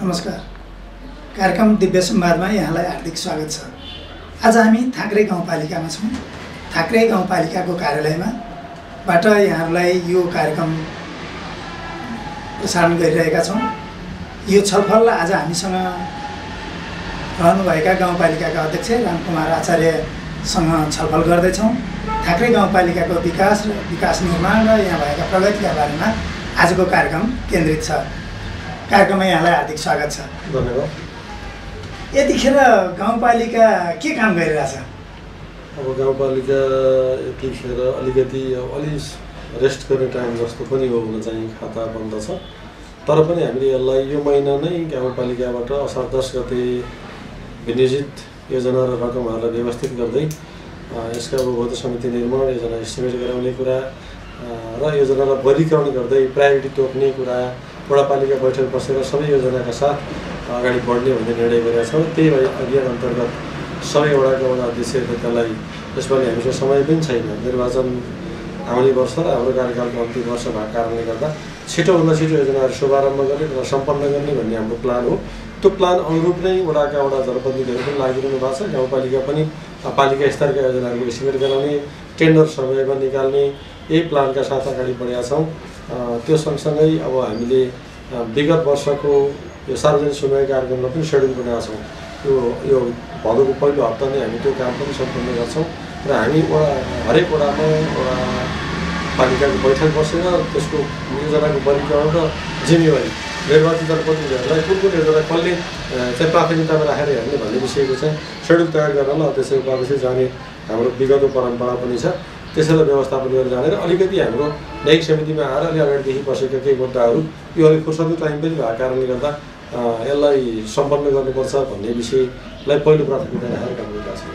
नमस्कार। कार्यक्रम दिव्य संवादमा यहाँलाई हार्दिक स्वागत छ। आज हामी थाक्रे गाउँपालिकामा छौँ। थाक्रे गाउँपालिकाको कार्यालयमाबाट यहाँहरूलाई यो कार्यक्रम प्रसारण गरिरहेका छौँ। यो छलफल आज हामीसँग रहनुभएका गाउँपालिकाका अध्यक्ष रामकुमार आचार्यसँग छलफल गर्दैछौँ। थाक्रे गाउँपालिकाको विकास र विकास निर्माण र यहाँ भएका प्रगतिका बारेमा आजको कार्यक्रम केन्द्रित छ। कार्यक्रममा यहाँलाई हार्दिक स्वागत छ। धन्यवाद। यतिखेर गाउँपालिका के काम गरिरहेछ? अब गाउँपालिका यतिखेर अलिकति अलि रेस्ट गर्ने टाइम जस्तो पनि हो हुन चाहिँ खाता बन्द छ। तर पनि हामीले यसलाई यो महिना नै गाउँपालिकाबाट असार 10 गते विनियोजित योजना र रकमहरूलाई व्यवस्थित गर्दै यसका उपभोक्ता समिति निर्माण योजना एस्टिमेट गराउने कुरा र योजनालाई वर्गीकरण गर्दै प्रायोरिटी तोक्ने कुरा वडापालिका बैठक बसेर सबै योजनाका साथ अगाडि बढ्ने भन्ने निर्णय गरेका छौँ। त्यही भए अभियान अन्तर्गत सबै वडाका वडा अध्यक्षहरूले त्यसलाई यसपालि हामीसँग समय पनि छैन। निर्वाचन आउने वर्ष र हाम्रो कार्यकालको अन्तिम वर्ष भएको कारणले गर्दा छिटोभन्दा छिटो योजनाहरू शुभारम्भ गर्ने र सम्पन्न गर्ने भन्ने हाम्रो प्लान हो। त्यो प्लान अनुरूप नै वडाका वडा जनप्रतिनिधिहरू पनि लागिरहनु भएको छ। गाउँपालिका पनि पालिका स्तरका योजनाहरूको एस्टिमेट गराउने, टेन्डर समयमा निकाल्ने यही प्लानका साथ अगाडि बढेका छौँ। त्यो सँगसँगै अब हामीले विगत वर्षको यो सार्वजनिक सुनवाई कार्यक्रमलाई पनि सेड्युल बनाएका छौँ। यो भदौको पहिलो हप्ता नै हामी त्यो काम पनि सम्पन्न गर्छौँ र हामी हरेक वडामा वडा पालिकाको बैठक बसेर त्यसको योजनाको वर्गीकरण र जिम्मेवारी निर्वाचित जनप्रतिनिधिहरूलाई कुन कुन योजना कसले चाहिँ प्राथमिकतामा राखेर हेर्ने भन्ने विषयको चाहिँ सेड्युल तयार गर्नलाई अध्यक्ष उपाध्यक्ष जाने हाम्रो विगतको परम्परा पनि छ। त्यसैलाई व्यवस्थापन गरेर जाने र अलिकति हाम्रो न्यायिक समितिमा आएर अलि अगाडिदेखि बसेका केही मुद्दाहरू यो अलिक फुर्सदको टाइम पनि भएको कारणले गर्दा यसलाई सम्पन्न गर्नुपर्छ भन्ने विषयलाई पहिलो प्राथमिकता राखेर काम गरिरहेको छ।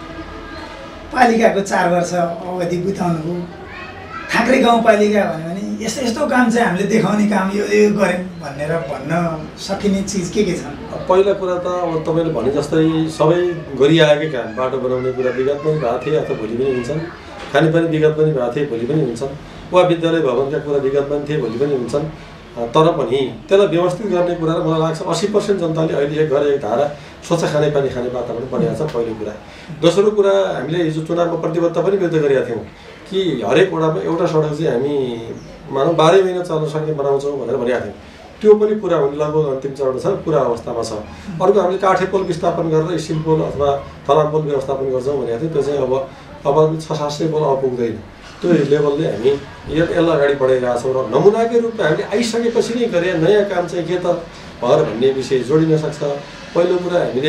पालिकाको 4 वर्ष अवधि बिताउनुभयो। थाक्रे गाउँपालिका भन्यो भने यस्तो यस्तो काम चाहिँ हामीले देखाउने काम यो गऱ्यौँ भनेर भन्न सकिने चिज के छन्? पहिला कुरा त अब तपाईँले भने जस्तै सबै गरिआएकै काम, बाटो बनाउने कुरा विगत पनि भएको थिए अथवा भोलि पनि हुन्छन्, खानेपानी विगत पनि भएको थिए भोलि पनि हुन्छन्, वा विद्यालय भवनका कुरा विगत पनि थिए भोलि पनि हुन्छन्। तर पनि त्यसलाई व्यवस्थित गर्ने कुरा मलाई लाग्छ 80% जनताले अहिले एक घर एक धारा स्वच्छ खानेपानी खाने वातावरण बनिएको छ। पहिलो कुरा। दोस्रो कुरा, हामीले हिजो चुनावमा प्रतिबद्धता पनि व्यक्त गरेका थियौँ कि हरेक वडामा एउटा सडक चाहिँ हामी मानौँ 12 महिना चल्न सक्ने बनाउँछौँ भनेर भनेका थियौँ। त्यो पनि पुरा हुने लगभग अन्तिम चरण छ, पुरा अवस्थामा छ। अर्को हामीले काठे पोल विस्थापन गरेर स्टिल पोल अथवा फलाम पोल व्यवस्थापन गर्छौँ भनेको थियो। त्यो चाहिँ अब 600-700 पोल पुग्दैन। त्यो लेभलले हामी यसलाई अगाडि बढाइरहेका छौँ र नमुनाकै रूपमा हामीले आइसकेपछि नै गरे नयाँ काम चाहिँ के त भएर भन्ने विषय जोडिन सक्छ। पहिलो कुरा, हामीले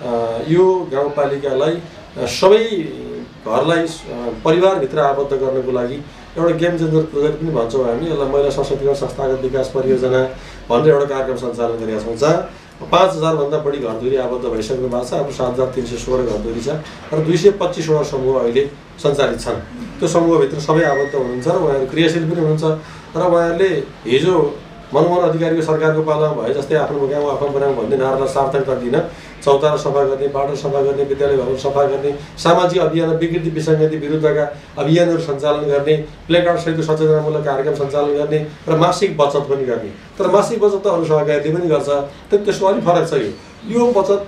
यो गाउँपालिकालाई सबै घरलाई परिवारभित्र आबद्ध गर्नको लागि एउटा गेम चेन्जर प्रोजेक्ट पनि भन्छौँ हामी। यसलाई महिला सशक्तिकरण संस्थागत विकास परियोजना भनेर एउटा कार्यक्रम सञ्चालन गरेका छौँ, जहाँ 5000 भन्दा बढी घरधुरी आबद्ध भइसक्नु भएको छ। हाम्रो 7316 घरधुरी छ र 225वटा समूह अहिले सञ्चालित छन्। त्यो समूहभित्र सबै आबद्ध हुनुहुन्छ र उहाँहरू क्रियाशील पनि हुनुहुन्छ र उहाँहरूले हिजो मनमोहन अधिकारीको सरकारको पालामा भए जस्तै आफ्नो गाउँ आफ्नो बनाउँ भन्ने नारालाई सार्थकता दिन चौतारा सफा गर्ने, बाटो सफा गर्ने, विद्यालय भवन सफा गर्ने, सामाजिक अभियान विकृति विसङ्गति विरुद्धका अभियानहरू सञ्चालन गर्ने, प्लेकार्डसहितको सचेतनामूलक कार्यक्रम सञ्चालन गर्ने र मासिक बचत पनि गर्ने। तर मासिक बचत त अरू सहकारीले पनि गर्छ, त्यसको अलिक फरक छ। यो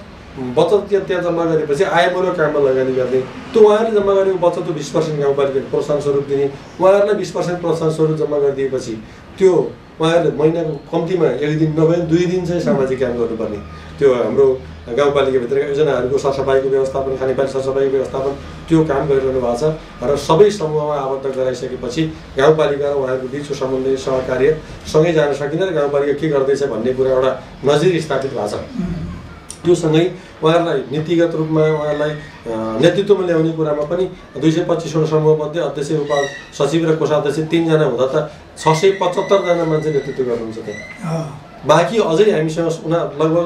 बचत त्यहाँ जम्मा गरेपछि आयमूलक काममा लगानी गर्ने, त्यो उहाँहरूले जम्मा गरेको बचतको 20% गाउँपालिकाले प्रोत्साहन स्वरूप दिने, उहाँहरूलाई 20% प्रोत्साहन स्वरूप जम्मा गरिदिएपछि त्यो उहाँहरूले महिनाको कम्तीमा 1 दिन नभए 2 दिन चाहिँ सामाजिक काम गर्नुपर्ने। त्यो हाम्रो गाउँपालिकाभित्रका योजनाहरूको सरसफाइको व्यवस्थापन, खानेपानी सरसफाइको व्यवस्थापन त्यो काम गरिरहनु भएको छ र सबै समूहमा आबद्ध गराइसकेपछि गाउँपालिका र उहाँहरूको बिचको समन्वय सहकार्य सँगै जान सकिन्छ र गाउँपालिका के गर्दैछ भन्ने कुरा एउटा नजिर स्थापित भएको छ। त्यो सँगै उहाँहरूलाई नीतिगत रूपमा उहाँहरूलाई नेतृत्वमा ल्याउने कुरामा पनि 225वटा समूहमध्ये अध्यक्ष, उपसचिव र कोषाध्यक्ष 3 जना हुँदा त 675 जना मान्छे नेतृत्व गर्नुहुन्छ त्यहाँ। बाँकी अझै हामीसँग लगभग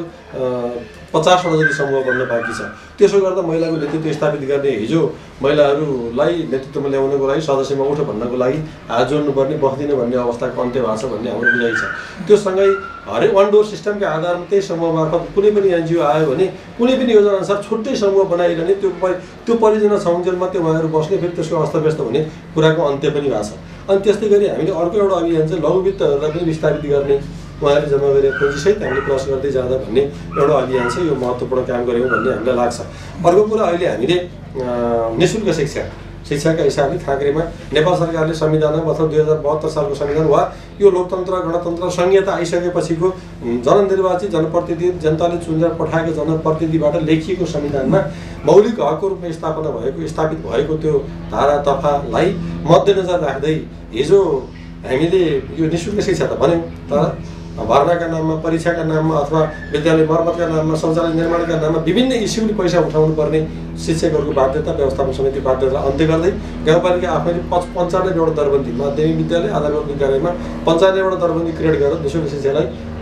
50वटा जति समूह बन्न बाँकी छ। त्यसो गर्दा महिलाको नेतृत्व स्थापित गर्ने, हिजो महिलाहरूलाई नेतृत्वमा ल्याउनको लागि सदस्यमा उठ भन्नको लागि हात जोड्नुपर्ने बस्दिन भन्ने अवस्थाको अन्त्य भएको छ भन्ने हाम्रो बुझाइ छ। त्यो सँगै हरेक 1 डोर सिस्टमका आधारमा त्यही समूह मार्फत कुनै पनि एनजिओ आयो भने कुनै पनि योजना अनुसार छुट्टै समूह बनाइरहने, त्यो परियोजना छौन्जेल मात्रै उहाँहरू बस्ने, फेरि त्यसको अस्तव्यस्त हुने कुराको अन्त्य पनि भएको छ। अनि त्यस्तै गरी हामीले अर्को एउटा अभियान चाहिँ लघु वित्तहरूलाई पनि विस्तारित गर्ने, उहाँहरूले जम्मा गरेर पुँजीसहित हामीले प्लस गर्दै जाँदा भन्ने एउटा अभियान छ। यो महत्त्वपूर्ण काम गऱ्यौँ भन्ने हामीलाई लाग्छ। अर्को कुरा अहिले हामीले निःशुल्क शिक्षाका हिसाबले थाक्रेमा नेपाल सरकारले संविधानमा अथवा 2072 सालको संविधान वा यो लोकतन्त्र गणतन्त्र संहिता आइसकेपछिको जननिर्वाचित जनप्रतिनिधि जनताले चुनेर पठाएको जनप्रतिनिधिबाट लेखिएको संविधानमा मौलिक हकको रूपमा स्थापित भएको त्यो धारा दफालाई मध्यनजर राख्दै हिजो हामीले यो निःशुल्क शिक्षा त भन्यौँ, तर भर्नाका नाममा, परीक्षाका नाममा अथवा विद्यालय मर्मतका नाममा, शौचालय निर्माणका नाममा विभिन्न इस्युले पैसा उठाउनु पर्ने शिक्षकहरूको बाध्यता, व्यवस्थापन समिति बाध्यतालाई अन्त्य गर्दै गाउँपालिका आफैले 95वटा दरबन्दी माध्यमिक विद्यालय आधारभूत विद्यालयमा 95वटा दरबन्दी क्रिएट गरेर निःशुल्क शिक्षालाई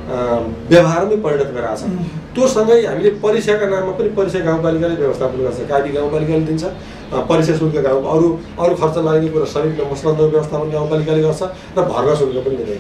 व्यवहारमै परिणत गराएको छ। त्यो सँगै हामीले परीक्षाका नाममा पनि परीक्षा गाउँपालिकाले व्यवस्थापन गर्छ, काबी गाउँपालिकाले दिन्छ, परीक्षा शुल्क अरू खर्च लाग्ने कुरा शरीर मसलन्दको व्यवस्थापन गाउँपालिकाले गर्छ र भर्ना शुल्क पनि दिँदैन।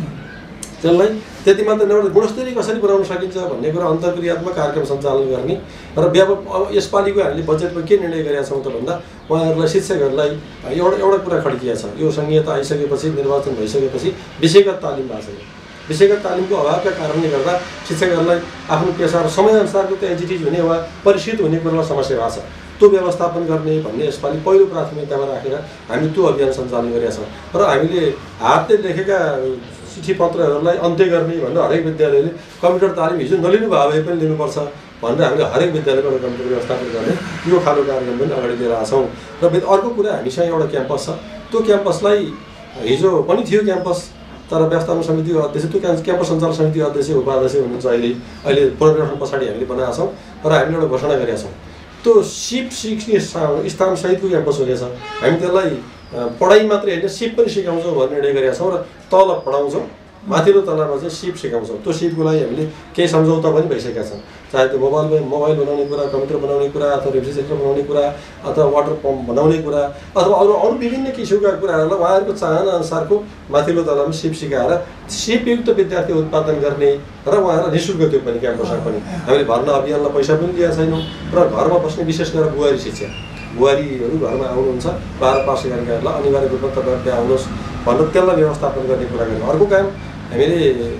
त्यसलाई त्यति मात्र नभएर गुणस्तरीय कसरी बनाउन सकिन्छ भन्ने कुरा अन्तर्क्रियात्मक कार्यक्रम सञ्चालन गर्ने र अब यसपालिको हामीले बजेटमा के निर्णय गरेका छौँ त भन्दा उहाँहरूलाई शिक्षकहरूलाई एउटा कुरा खड्किया छ। यो संहिता आइसकेपछि, निर्वाचन भइसकेपछि विषयगत तालिम भएको छैन। विषयगत तालिमको अभावका कारणले गर्दा शिक्षकहरूलाई आफ्नो पेसा र समयअनुसारको त्यो एजिटिज हुने वा परिष्कृत हुने कुरामा समस्या भएको छ। त्यो व्यवस्थापन गर्ने भन्ने यसपालि पहिलो प्राथमिकतामा राखेर हामीले त्यो अभियान सञ्चालन गरेका छौँ र हामीले हातले लेखेका चिठी पत्रहरूलाई अन्त्य गर्ने भनेर हरेक विद्यालयले कम्प्युटर तालिम हिजो नलिनु भयो भए पनि लिनुपर्छ भनेर हामीले हरेक विद्यालयबाट कम्प्युटर व्यवस्थापन गर्ने यो खालको कार्यक्रम पनि अगाडि लिएर आएको छौँ। र अर्को कुरा हामीसँग एउटा क्याम्पस छ। त्यो क्याम्पसलाई हिजो पनि थियो क्याम्पस, तर व्यवस्थापन समितिको अध्यक्ष, त्यो क्याम्पस सञ्चालन समितिको अध्यक्ष उपाध्यक्ष हुनुहुन्छ अहिले पुनर्गठन पछाडि हामीले बनाएका छौँ र हामीले एउटा घोषणा गरेका छौँ। त्यो सिप सिक्ने स्थानसहितको क्याम्पस हुनेछ। हामी त्यसलाई पढाइ मात्रै होइन सिप पनि सिकाउँछौँ भन्ने निर्णय गरेका छौँ र तल पढाउँछौँ, माथिल्लो तलामा चाहिँ सिप सिकाउँछौँ। त्यो सिपको लागि हामीले केही सम्झौता पनि भइसकेका छन्, चाहे त्यो मोबाइल बनाउने कुरा, कम्प्युटर बनाउने कुरा अथवा रेफ्रिजरेटर बनाउने कुरा अथवा वाटर पम्प बनाउने कुरा अथवा अरू विभिन्न किसिमका कुराहरूलाई उहाँहरूको चाहना अनुसारको माथिल्लो तलामा सिप सिकाएर सिपयुक्त विद्यार्थी उत्पादन गर्ने र उहाँहरूलाई निःशुल्क त्यो पनि क्याम्पसमा पनि हामीले भर्ना अभियानलाई पैसा पनि दिएका छैनौँ र घरमा बस्ने विशेष गरेर बुहारी शिक्षा, बुहारीहरू घरमा आउनुहुन्छ 12 पास गरेकाहरूलाई अनिवार्य रूपमा तपाईँहरू त्यहाँ आउनुहोस् भनेर त्यसलाई व्यवस्थापन गर्ने कुरा गर्नु। अर्को काम हामीले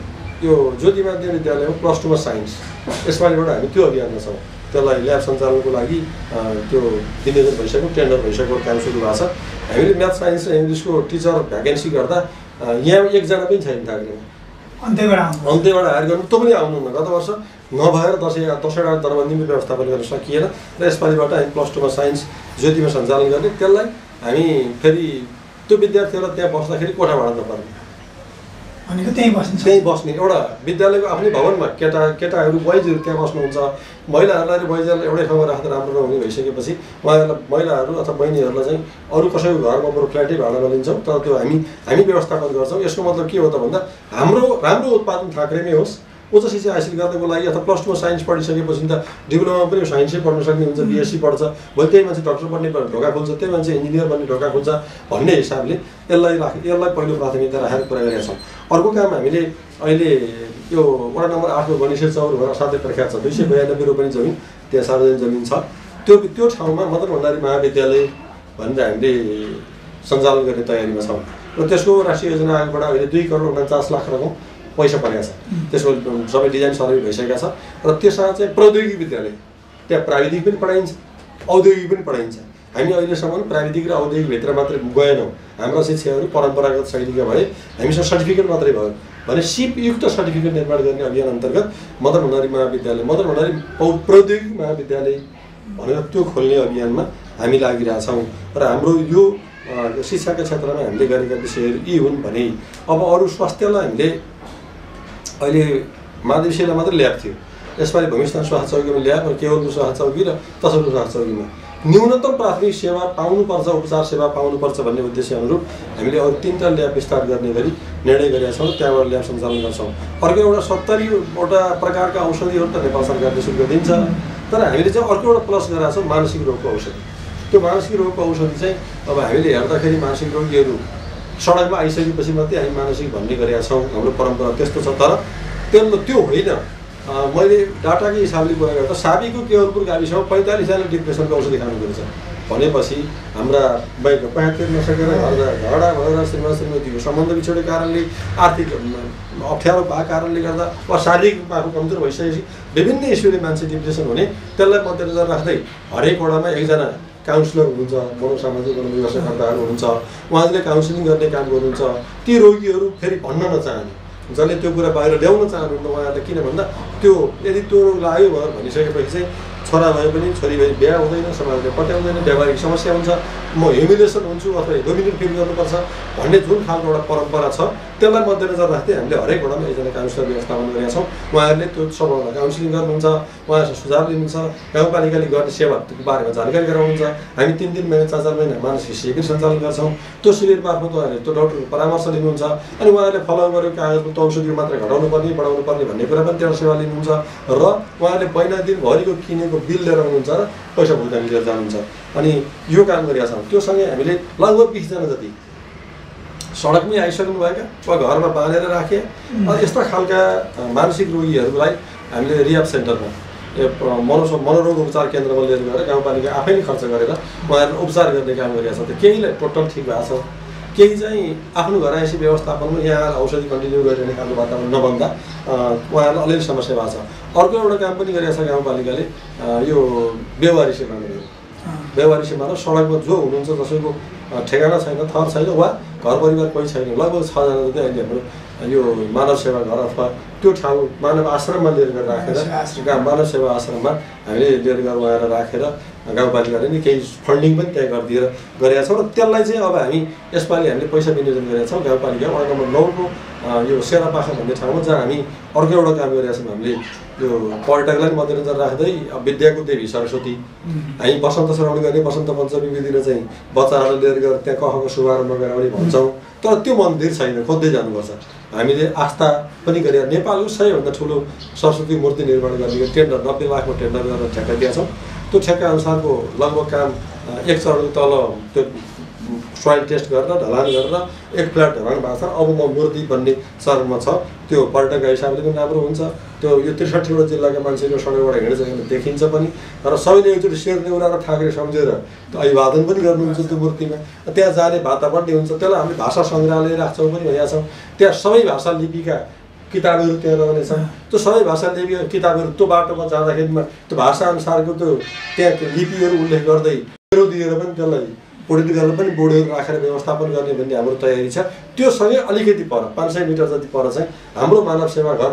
यो ज्योति माध्यमिक विद्यालयमा +2 मा साइन्स यसपालिबाट हामी त्यो अभियानमा छौँ। त्यसलाई ल्याब सञ्चालनको लागि त्यो विनियोजन भइसक्यो, टेन्डर भइसक्यो, काम सुरु भएको छ। हामीले म्याथ साइन्स र इङ्ग्लिसको टिचर भ्याकेन्सी गर्दा यहाँ एकजना पनि छैन थाक्रेमा, अन्त्यबाट हायर गर्नु त्यो पनि आउनुहुन्न। गत वर्ष नभएर 10वटा दरबन्दीको व्यवस्थापन गर्न सकिएन र यसपालिबाट हामी +2 मा साइन्स ज्योतिमा सञ्चालन गर्ने। त्यसलाई हामी फेरि त्यो विद्यार्थीहरूलाई त्यहाँ बस्दाखेरि कोठा भाडा नपर्ने, त्यहीँ बस्ने एउटा विद्यालयको आफ्नै भवनमा केटाहरू बोइजहरू त्यहाँ बस्नुहुन्छ, महिलाहरूलाई बोइजहरूलाई एउटै ठाउँमा राख्दा राम्रो नहुने भइसकेपछि उहाँहरूलाई महिलाहरू अथवा बहिनीहरूलाई चाहिँ अरू कसैको घरमा बरु फ्ल्याटै भाडामा लिन्छौँ, तर त्यो हामी व्यवस्थापन गर्छौँ। यसको मतलब के हो त भन्दा हाम्रो राम्रो उत्पादन थाक्रेमै होस्, उच्च शिक्षा हासिल गर्नको लागि अथवा +2 मा साइन्स पढिसकेपछि त डिप्लोमा पनि साइन्सै पढ्न सक्ने हुन्छ, बिएससी पढ्छ, भोलि त्यही मान्छे डक्टर बन्ने ढोका खोल्छ, त्यही मान्छे इन्जिनियर बन्ने ढोका खोल्छ भन्ने हिसाबले यसलाई पहिलो प्राथमिकता राखेर कुरा गरेका छौँ। अर्को काम हामीले अहिले यो वडा नम्बर 8 को गणेश चौर भनेर असाध्यै प्रख्यात छ, 292 रोपनी जमिन त्यहाँ सार्वजनिक जमिन छ। त्यो ठाउँमा मदन भण्डारी महाविद्यालय भनेर हामीले सञ्चालन गर्ने तयारीमा छौँ र त्यसको राष्ट्रिय योजना आयोगबाट अहिले 2,49,00,000 रकम पैसा परेको छ। त्यसको सबै डिजाइन सर्वे भइसकेका छ र त्यसमा चाहिँ प्रौद्योगिकी विद्यालय, त्यहाँ प्राविधिक पनि पढाइन्छ, औद्योगिक पनि पढाइन्छ। हामी अहिलेसम्म प्राविधिक र औद्योगिक भित्र मात्रै गएनौँ। हाम्रा शिक्षाहरू परम्परागत शैलीका भए, हामीसँग सर्टिफिकेट मात्रै भयो भने सिपयुक्त सर्टिफिकेट निर्माण गर्ने अभियान अन्तर्गत मदन भण्डारी महाविद्यालय, मदन भण्डारी प्रौद्योगिक महाविद्यालय भनेर त्यो खोल्ने अभियानमा हामी लागिरहेछौँ र हाम्रो यो शिक्षाका क्षेत्रमा हामीले गरेका विषयहरू यी हुन् भने अब अरू स्वास्थ्यलाई हामीले अहिले माधवसेला मात्रै ल्याब थियो, यसपालि भूमिस्थान स्वास्थ्य चौकीमा ल्याब र केवलपुर स्वास्थ्य चौकी र तसरपुर स्वास्थ्य चौकीमा न्यूनतम प्राथमिक सेवा पाउनुपर्छ, उपचार सेवा पाउनुपर्छ भन्ने उद्देश्य अनुरूप हामीले अरू 3टा ल्याब विस्तार गर्ने गरी निर्णय गरेका छौँ, त्यहाँबाट ल्याब सञ्चालन गर्छौँ। अर्को एउटा 70वटा प्रकारका औषधिहरू त नेपाल सरकारले शुल्क दिन्छ, तर हामीले चाहिँ अर्को एउटा प्लस गरेका छौँ मानसिक रोगको औषधि। त्यो मानसिक रोगको औषधि चाहिँ अब हामीले हेर्दाखेरि मानसिक रोगीहरू सडकमा आइसकेपछि मात्रै हामी मानसिक भन्ने गरेका छौँ, हाम्रो परम्परा त्यस्तो छ। तर त्यो होइन, मैले डाटाकै हिसाबले कुरा गर्दा साबीको केवलपुर गाविसमा 45 जनाले डिप्रेसनको औषधि खानु पर्छ, भनेपछि हाम्रा बाइक पैसा तिर्न नसकेर झगडा भएर श्रीमान श्रीमतीको सम्बन्ध बिछोडेको कारणले आर्थिक अप्ठ्यारो भएको कारणले गर्दा वा शारीरिक रूपमा आफू कमजोर भइसकेपछि विभिन्न इस्युले मान्छे डिप्रेसन हुने त्यसलाई मध्यनजर राख्दै हरेक वडामा एकजना काउन्सिलर हुनुहुन्छ, मनोसामाजिक व्यवसायकर्ताहरू हुनुहुन्छ, उहाँहरूले काउन्सिलिङ गर्ने काम गर्नुहुन्छ। ती रोगीहरू फेरि भन्न नचाहने, जसले त्यो कुरा बाहिर ल्याउन चाहनुहुन्न उहाँहरूले, किन भन्दा त्यो यदि त्यो रोग लाग्यो भनिसकेपछि चाहिँ छोरा भए पनि छोरी भए बिहा हुँदैन, समाजले पत्याउँदैन, व्यावहारिक समस्या हुन्छ, म ह्युमिलेसन हुन्छु अथवा डोमिनेट फिल गर्नुपर्छ भन्ने जुन खालको एउटा परम्परा छ त्यसलाई मध्यनजर राख्दै हामीले हरेक वडामा एकजना काउन्सिलर व्यवस्थापन गरेका छौँ। उहाँहरूले त्यो सबैलाई काउन्सिलिङ गर्नुहुन्छ, उहाँहरूसँग सुझाव लिनुहुन्छ, गाउँपालिकाले गर्ने सेवाको बारेमा जानकारी गराउनुहुन्छ। हामी 3 महिना 4 महिना मानसिक शिविर सञ्चालन गर्छौँ। त्यो शिविर मार्फत उहाँहरूले त्यो डक्टरको परामर्श लिनुहुन्छ अनि उहाँहरूले फलो गरेको कागजको औषधि मात्र घटाउनु पर्ने बढाउनु पर्ने भन्ने कुरा पनि त्यहाँ सेवा लिनुहुन्छ र उहाँहरूले महिना दिनभरिको किनेको बिल लिएर आउनुहुन्छ र पैसा भुक्तानी लिएर जानुहुन्छ। अनि यो काम गरेका छौँ। त्योसँगै हामीले लगभग 20 जना जति सडकमै आइसक्नुभएका वा घरमा बाँधेर राखे यस्ता खालका मानसिक रोगीहरूलाई हामीले रिहाब सेन्टरमा मनोरोग उपचार केन्द्रमा लिएर गएर गाउँपालिका आफैले खर्च गरेर उहाँहरू उपचार गर्ने काम गरेका छौँ। केहीलाई टोटल ठिक भएको छ, केही चाहिँ आफ्नो घरैसी व्यवस्थापनमा यहाँ औषधि कन्टिन्यू गरिरहने खालको वातावरण नबन्दा उहाँहरूलाई अलिअलि समस्या भएको छ। अर्को एउटा काम पनि गरेको छ गाउँपालिकाले, यो व्यवहारिक सेवा गर्यो। व्यवहारिक सेवामा सडकमा जो हुनुहुन्छ जसैको ठेगाना छैन, थर छैन वा घर परिवार कोही छैन, लगभग 6 जना जति अहिले हाम्रो यो मानव सेवा घर अथवा त्यो ठाउँ मानव आश्रममा लिएर गएर राखेर मानव सेवा आश्रममा हामीले लिएर गएर उहाँलाई राखेर गाउँपालिकाले नि केही फन्डिङ पनि त्यहाँ गरिदिएर गरेका छौँ। र त्यसलाई चाहिँ अब हामी यसपालि हामीले पैसा विनियोजन गरेका छौँ। गाउँपालिका वडा नम्बर 9 को यो सेरापाखा भन्ने ठाउँमा जहाँ हामी अर्को एउटा काम गरेका छौँ। हामीले यो पर्यटकलाई मध्यनजर राख्दै विद्याको देवी सरस्वती हामी बसन्त श्रावण गर्ने, बसन्त पञ्चमीको दिन चाहिँ बच्चाहरूलाई लिएर गएर त्यहाँ कखको शुभारम्भ गराउने भन्छौँ। तर त्यो मन्दिर छैन, खोज्दै जानुपर्छ। हामीले आस्था पनि गरेर नेपालको सबैभन्दा ठुलो सरस्वती मूर्ति निर्माण गर्ने टेन्डर 90 लाखको टेन्डर गरेर ठेक्का दिएका छौँ। त्यो ठेक्का अनुसारको लगभग काम 1 चरणको तल त्यो सोइल टेस्ट गरेर ढलान गरेर 1 फ्ल्याट ढलान भएको छ। अब म मूर्ति बन्ने चरणमा छ। त्यो पर्यटकका हिसाबले पनि राम्रो हुन्छ। त्यो यो 63वटा जिल्लाका मान्छेहरू सडकबाट हिँड्छ भने देखिन्छ पनि र सबैले एकचोटि शेर नेउरा र ठाकरे सम्झेर त्यो अभिवादन पनि गर्नुहुन्छ त्यो मूर्तिमा। त्यहाँ जाने वातावरण हुन्छ। त्यसलाई हामीले भाषा सङ्ग्रहालय राख्छौँ पनि भनेका छौँ। त्यहाँ सबै भाषा लिपिका किताबहरू त्यहाँ रहनेछ। त्यो सबै भाषा लिपिका किताबहरू त्यो बाटोमा जाँदाखेरिमा त्यो भाषाअनुसारको त्यो त्यहाँ लिपिहरू उल्लेख गर्दै दिएर पनि त्यसलाई पुडित गरेर पनि बोर्डहरू राखेर व्यवस्थापन गर्ने भन्ने हाम्रो तयारी छ। त्यो सँगै अलिकति पर 500 मिटर जति पर चाहिँ हाम्रो मानव सेवा घर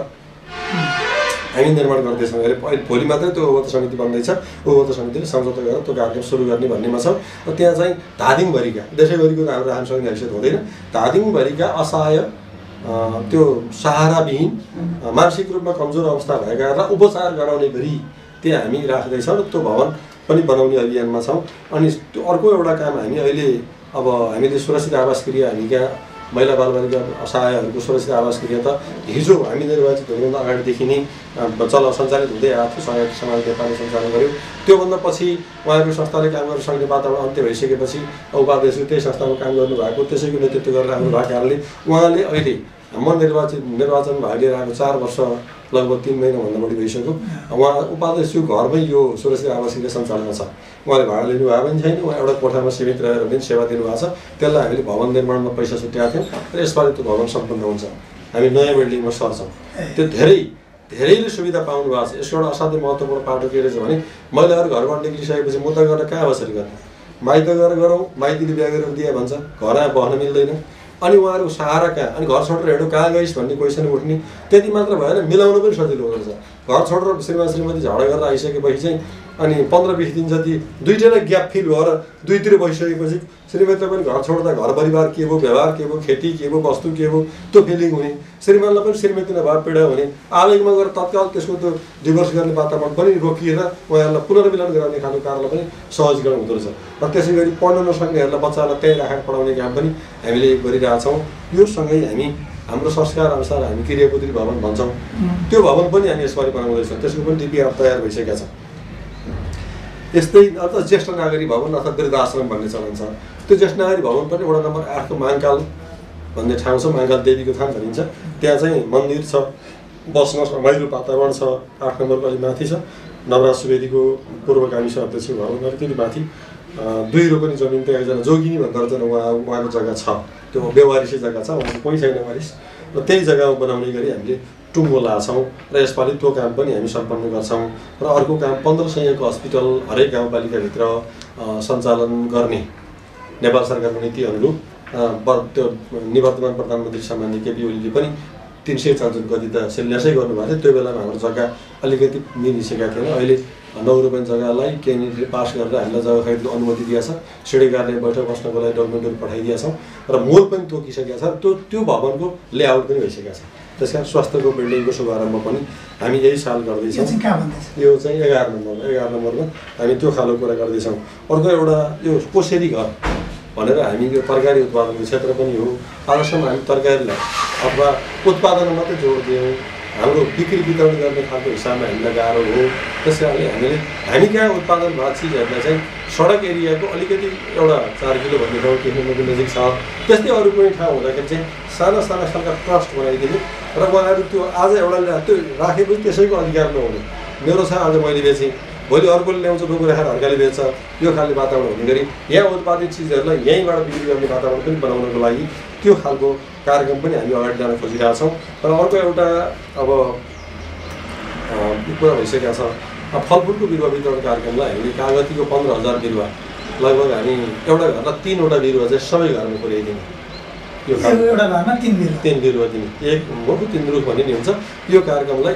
हामी निर्माण गर्दैछौँ। अहिले भोलि मात्रै त्यो उपभोक्ता समिति बन्दैछ। उपभोक्ता समितिले सम्झौता गरेर त्यो कार्यक्रम सुरु गर्ने भन्नेमा छ। र त्यहाँ चाहिँ धादिङभरिका देशैभरिको हाम्रो हामीसँग हैसियत हुँदैन, धादिङभरिका असहाय त्यो सहाराविहीन मानसिक रूपमा कमजोर अवस्था भएकाहरूलाई उपचार गराउने गरी त्यहाँ हामी राख्दैछौँ र त्यो भवन पनि बनाउने अभियानमा छौँ। अनि त्यो अर्को एउटा काम हामी अहिले अब हामीले सुरक्षित आवास गृह हामी कहाँ महिला बालबालिका असहायहरूको सुरक्षित आवास गृह त हिजो हामी निर्वाचित हुनुभन्दा अगाडिदेखि नै सञ्चालित हुँदै आएको थियो। सहयोग समाज नेपालले सञ्चालन गर्यो। त्योभन्दा पछि उहाँहरूको संस्थाले काम गर्न सक्ने वातावरण अन्त्य भइसकेपछि उपाध्यक्ष त्यही संस्थामा काम गर्नुभएको, त्यसैको नेतृत्व गरेर राख्नु भएको कारणले उहाँले अहिले म निर्वाचन भाग लिएर आएको 4 वर्ष लगभग 3 महिनाभन्दा बढी भइसक्यो। उहाँ उपाध्यक्षको घरमै यो सुरक्षित आवास गृह सञ्चालनमा छ। उहाँले भाडा लिनुभएको पनि छैन, उहाँ एउटा कोठामा सीमित रहेर पनि सेवा दिनुभएको छ। त्यसलाई हामीले भवन निर्माणमा पैसा छुट्याएको थियौँ र यसपालि त्यो भवन सम्पन्न हुन्छ। हामी नयाँ बिल्डिङमा सर्छौँ। त्यो धेरैले सुविधा पाउनु भएको छ। यसको एउटा असाध्यै महत्त्वपूर्ण पाटो के रहेछ भने महिलाहरू घरबाट निक्लिसकेपछि मुद्दा गरेर कहाँ बसेर गर्ने, माइत गएर गरौँ, माइतीले बिहा गरेर दिए भन्छ, घर आएर बस्न मिल्दैन। अनि उहाँहरूको सहारा कहाँ, अनि घर छोडेर हिँड्नु कहाँ गइस् भन्ने क्वेसन उठ्ने। त्यति मात्र भएन, मिलाउनु पनि सजिलो गर्छ। घर छोडेर श्रीमान श्रीमती झगडा गरेर आइसकेपछि चाहिँ अनि 15-20 दिन जति दुईटैलाई ग्याप फिल भएर दुईतिर बसिसकेपछि श्रीमतीले पनि घर छोड्दा घर परिवार के भयो, व्यवहार के भयो, खेती के भयो, वस्तु के भयो त्यो फिलिङ हुने, श्रीमानलाई पनि श्रीमतीलाई भाव पीडा हुने, आवेगमा गएर तत्काल त्यसको त्यो डिभोर्स गर्ने वातावरण पनि रोकिएर उहाँहरूलाई पुनर्मिलन गराउने खालको कारणलाई पनि सहजीकरण हुँदो रहेछ। र त्यसै गरी पढ्न नसक्नेहरूलाई बच्चालाई त्यहीँ राखेर पढाउने काम पनि हामीले गरिरहेछौँ। यो सँगै हामी हाम्रो संस्कार अनुसार हामी क्रियापुत्री भवन भन्छौँ, त्यो भवन पनि हामी यसपालि बनाउँदैछौँ। त्यसको पनि डिपिआर तयार भइसकेका छ। यस्तै अथवा ज्येष्ठ नागरिक भवन अथवा वृद्धाश्रम भन्ने चलन छ। त्यो ज्येष्ठ नागरिक भवन पनि वडा नम्बर 8 को महाकाल भन्ने ठाउँ छ, महाकाल देवीको थान भनिन्छ। त्यहाँ चाहिँ मन्दिर छ, बस्न रमाइलो वातावरण छ। 8 नम्बरको अलि माथि छ, नवराज सुवेदीको पूर्वगामी अध्यक्ष भवन अलिकति माथि। 2 रोपनी जमिन त्यहाँ एकजना जोगिनी भन्दा एकजना उहाँको जग्गा छ, त्यो बेवारिसी जग्गा छ, उहाँको कोही छैन वारिस, र त्यही जग्गामा बनाउने गरी हामीले टुङ्गो लाछौँ र यसपालि त्यो काम पनि हामी सम्पन्न गर्छौँ। र अर्को काम 1500 हस्पिटल हरेक गाउँपालिकाभित्र सञ्चालन गर्ने नेपाल सरकारको नीति अनुरूप त्यो निवर्तमान प्रधानमन्त्री सामान्य केपी ओलीले पनि 304 गति त शिलान्यासै गर्नुभएको थियो। त्यो बेलामा हाम्रो जग्गा अलिकति मिलिसकेका थिएन। अहिले 9 रुपैयाँ जग्गालाई केन्द्रले पास गरेर हामीलाई जग्गा खरिदको अनुमति दिएको छ। सिडिकारले बैठक बस्नको लागि डकुमेन्टहरू पठाइदिएका छौँ र मोल पनि तोकिसकेका छ। त्यो भवनको लेआउट पनि भइसकेका छ। त्यसकारण स्वास्थ्यको बिल्डिङको शुभारम्भ पनि हामी यही साल गर्दैछौँ। यो चाहिँ 11 नम्बरमा हामी त्यो खालको कुरा गर्दैछौँ। अर्को एउटा यो कोसेरी घर भनेर हामी यो तरकारी उत्पादनको क्षेत्र पनि हो। आजसम्म हामी तरकारीलाई अथवा उत्पादन मात्रै जोड दियौँ, हाम्रो बिक्री वितरण गर्ने खालको हिसाबमा हामीलाई गाह्रो हो। त्यस कारणले हामी कहाँ उत्पादन भएको चिजहरूलाई चाहिँ सडक एरियाको अलिकति एउटा 4 किलो भन्ने ठाउँ किनमेको नजिक छ, त्यस्तै अरू कुनै ठाउँ हुँदाखेरि चाहिँ साना साना खालका ट्रस्ट बनाइदिने र उहाँहरू त्यो आज एउटा त्यो राखेपछि त्यसैको अधिकार नहुने। मेरो छ, आज मैले बेचेँ, भोलि अर्कोले ल्याउँछ, डोको राखेर अर्काले बेच्छ, यो खालको वातावरण हुने गरी यहाँ उत्पादित चिजहरूलाई यहीँबाट बिक्री गर्ने वातावरण पनि बनाउनको लागि त्यो खालको कार्यक्रम पनि हामी अगाडि जान खोजिरहेछौँ। र अर्को एउटा अब कुरा भइसकेको छ, फलफुलको बिरुवा वितरण कार्यक्रमलाई हामीले कागतीको 15,000 बिरुवा लगभग हामी एउटा घरमा 3वटा बिरुवा चाहिँ सबै घरमा पुर्याइदिने। यो एउटा घरमा 3 बिरुवा दिने, एक मुख 3 रुख भन्ने नि हुन्छ। यो कार्यक्रमलाई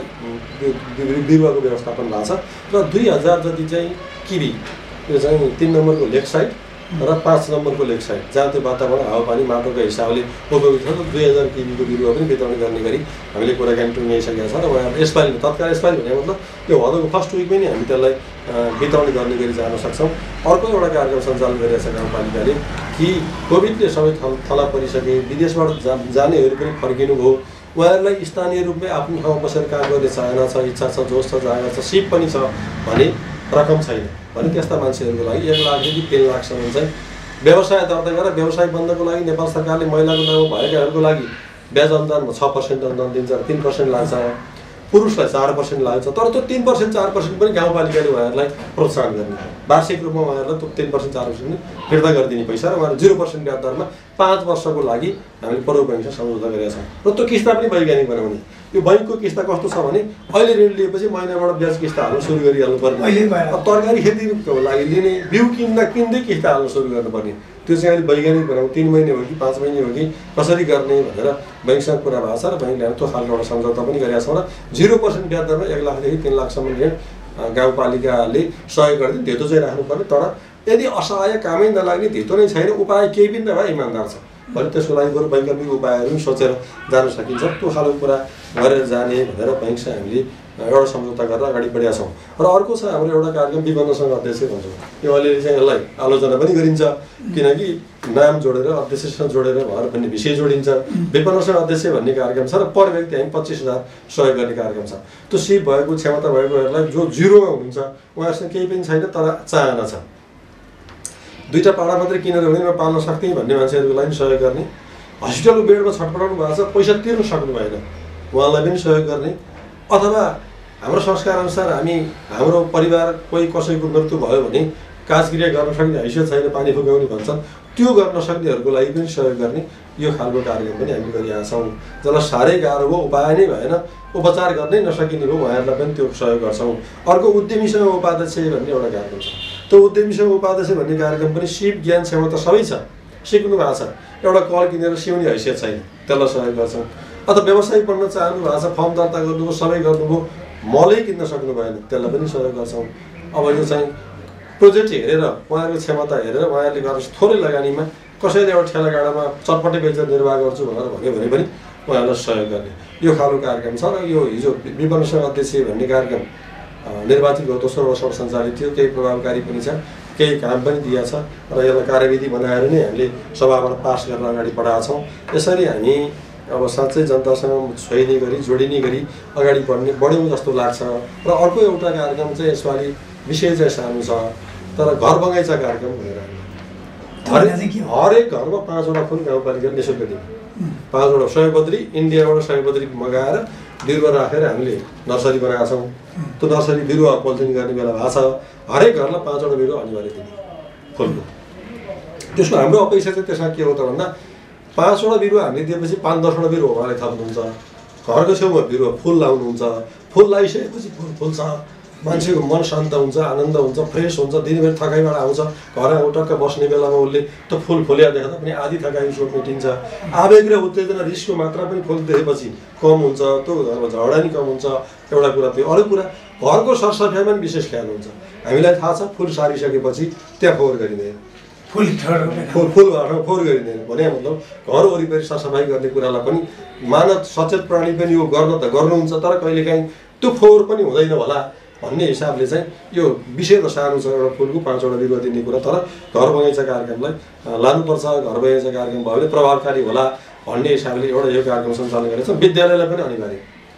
बिरुवाको व्यवस्थापन भएको छ र 2000 जति चाहिँ किबी, यो चाहिँ 3 नम्बरको लेक साइड र 5 नम्बरको लेक साइड जहाँ त्यो वातावरण हावापानी माटोको हिसाबले उपयोगी छ। 2000 किबीको बिरुवा पनि वितरण गर्ने गरी हामीले कुराकानी टुङ्ग्याइसकेका छ र उहाँहरू यसपालि तत्काल यसपालि भने मतलब यो भदौको फर्स्ट विकमै नै हामी त्यसलाई वितरण गर्ने गरी जान सक्छौँ। अर्को एउटा कार्यक्रम सञ्चालन गरिरहेको छ गाउँपालिकाले कि कोभिडले सबै थला परिसके, विदेशबाट जानेहरू पनि फर्किनुभयो, उहाँहरूलाई स्थानीय रूपमै आफ्नो ठाउँमा बसेर काम गर्ने चाहना छ, इच्छा छ, जोस छ, जाँगर छ, सिप पनि छ भने रकम छैन भने त्यस्ता मान्छेहरूको लागि 1 लाखदेखि 3 लाखसम्म चाहिँ व्यवसाय दर्ता गरेर व्यवसाय बन्दको लागि नेपाल सरकारले महिलाको नाममा भएकाहरूको लागि ब्याज अनुदानमा 6% अनुदान दिन्छ, 3% लाग्छ, पुरुषलाई 4% लाग्छ। तर त्यो 3% 4% पनि गाउँपालिकाले उहाँहरूलाई प्रोत्साहन गर्ने, वार्षिक रूपमा उहाँहरूलाई त्यो 3% 4% फिर्ता गरिदिने पैसा र उहाँहरू 0% ब्याज दरमा 5 वर्षको लागि हामीले पूर्व ब्याङ्कसँग सम्झौता गरेका छौँ। र त्यो किस्ता पनि वैज्ञानिक बनाउने। यो बैङ्कको किस्ता कस्तो छ भने अहिले ऋण लिएपछि महिनाबाट ब्याज किस्ता हाल्नु सुरु गरिहाल्नु पर्ने, तरकारी खेतीको लागि लिने बिउ किन्दै किस्ता हाल्नु सुरु गर्नुपर्ने। त्यो चाहिँ अहिले वैज्ञानिक बनाउँ, 3 महिने हो कि 5 महिने हो कि कसरी गर्ने भनेर बैङ्कसँग कुरा भएको छ र बैङ्कले हामी त्यो खालको एउटा सम्झौता पनि गरेका छौँ र 0% ब्याज दरमा 1 लाखदेखि 3 लाखसम्म ऋण गाउँपालिकाले सहयोग गरिदिने। धेतो चाहिँ राख्नुपर्ने, तर यदि असहाय कामै नलाग्ने धेतो नै छैन, उपाय केही पनि नभए इमान्दार छ भने त्यसको लागि बरु वैकल्पिक उपायहरू पनि सोचेर जान सकिन्छ। त्यो खालको कुरा गरेर जाने भनेर बैङ्कसँग हामीले एउटा सम्झौता गरेर अगाडि बढेका छौँ। र अर्को छ हाम्रो एउटा कार्यक्रम विपन्नसँग अध्यक्ष भन्छौँ। यो अलिअलि चाहिँ यसलाई आलोचना पनि गरिन्छ, किनकि नाम जोडेर अध्यक्षसँग जोडेर भएर भन्ने विषय जोडिन्छ। विपन्नसँग अध्यक्ष भन्ने कार्यक्रम छ र पर व्यक्ति हामी 25,000 सहयोग गर्ने कार्यक्रम छ। त्यो सिप भएको क्षमता भएकोहरूलाई जो 0मा हुनुहुन्छ उहाँहरूसँग केही पनि छैन तर चाहना छ, 2टा पाडा मात्रै किनेर हुने म पाल्न सक्थेँ भन्ने मान्छेहरूको लागि सहयोग गर्ने, हस्पिटलको बेडमा छटपटाउनु भएको छ पैसा तिर्न सक्नु भएन उहाँलाई पनि सहयोग गर्ने, अथवा हाम्रो संस्कार अनुसार हाम्रो परिवार कोही कसैको मृत्यु भयो भने काजक्रिया गर्न सक्ने हैसियत छैन, पानी फुकाउने भन्छन्, त्यो गर्न सक्नेहरूको लागि पनि सहयोग गर्ने। यो खालको कार्यक्रम पनि हामी गरिरहेका छौँ। जसलाई साह्रै गाह्रो भयो, उपाय नै भएन, उपचार गर्नै नसकिने भयो, उहाँहरूलाई पनि त्यो सहयोग गर्छौँ। अर्को उद्यमीसँग उपाध्यक्ष भन्ने एउटा कार्यक्रम छ। त्यो उद्यमीसँग उपाध्यक्ष भन्ने कार्यक्रम पनि सिप ज्ञान क्षमता सबै छ, सिक्नु भएको छ, एउटा कल किनेर सिउने हैसियत छैन, त्यसलाई सहयोग गर्छौँ। अथवा व्यवसाय पढ्न चाहनु भएको छ, फर्म दर्ता गर्नुभयो, सबै गर्नुभयो, मलै किन्न सक्नु भएन, त्यसलाई पनि सहयोग गर्छौँ। अब यो चाहिँ प्रोजेक्ट हेरेर उहाँहरूको क्षमता हेरेर उहाँहरूले गरेर थोरै लगानीमा कसैले एउटा ठेलागाडामा चटपटे बेचेर निर्वाह गर्छु भनेर भन्यो भने पनि उहाँहरूलाई सहयोग गर्ने यो खालको कार्यक्रम छ। र यो हिजो विपन्नसँग अध्यक्ष भन्ने कार्यक्रम निर्वाचित भयो, दोस्रो वर्षमा सञ्चालित थियो, केही प्रभावकारी पनि छ, केही काम पनि दिएको छ र यसलाई कार्यविधि बनाएर नै हामीले सभाबाट पास गरेर अगाडि बढाएका छौँ। यसरी हामी अब साँच्चै जनतासँग छोइने गरी जोडिने गरी अगाडि बढ्यौँ जस्तो लाग्छ। र अर्को एउटा कार्यक्रम चाहिँ यसपालि विषय चाहिँ सानो छ तर घर बगैँचा कार्यक्रम भनेर हरेक घरमा 5वटा फुल गाउँपालिकाले निःशुल्क दिने, 5वटा सयपत्री इन्डियाबाट सयपत्री मगाएर बिरुवा राखेर हामीले नर्सरी बनाएका छौँ। त्यो नर्सरी बिरुवा पोल्थिन गर्ने बेला भएको छ, हरेक घरलाई 5वटा बिरुवा अनिवार्य दिने, फुलको। त्यसमा हाम्रो अपेक्षा चाहिँ त्यसमा के हो त भन्दा 5वटा बिरुवा हामीले दिएपछि 5-10वटा बिरुवा उहाँले थप्नुहुन्छ, घरको छेउमा बिरुवा फुल लाउनुहुन्छ, फुल लगाइसकेपछि फुल फुल्छ, मान्छेको मन शान्त हुन्छ, आनन्द हुन्छ, फ्रेस हुन्छ, दिनभरि थकाइबाट आउँछ, घर टक्क बस्ने बेलामा उसले त्यो फुल फुल्या देख्दा पनि आधी थकाइ मेटिन्छ। आवेग र उत्तेजना रिसको मात्रा पनि फुल देखेपछि कम हुन्छ, त्यो घरमा झगडा नि कम हुन्छ। एउटा कुरा त्यो। अरू कुरा घरको सरसफाइमा पनि विशेष ख्याल हुन्छ। हामीलाई थाहा छ फुल सारिसकेपछि त्यहाँ फोहोर गरिँदैन, फुल फोहोर गरिँदैन भने मतलब घर वरिपरि सरसफाइ गर्ने कुरालाई पनि मानव सचेत प्राणी पनि यो गर्न त गर्नुहुन्छ, तर कहिलेकाहीँ त्यो फोहोर पनि हुँदैन होला भन्ने हिसाबले चाहिँ यो विषय त सानो छ एउटा फुलको 5वटा बिरुवा दिने कुरा। तर घर बगैँचा कार्यक्रमलाई लानुपर्छ, घर बगैँचा कार्यक्रम भयो भने प्रभावकारी होला भन्ने हिसाबले एउटा यो कार्यक्रम सञ्चालन गरेको छ। विद्यालयलाई पनि अनिवार्य,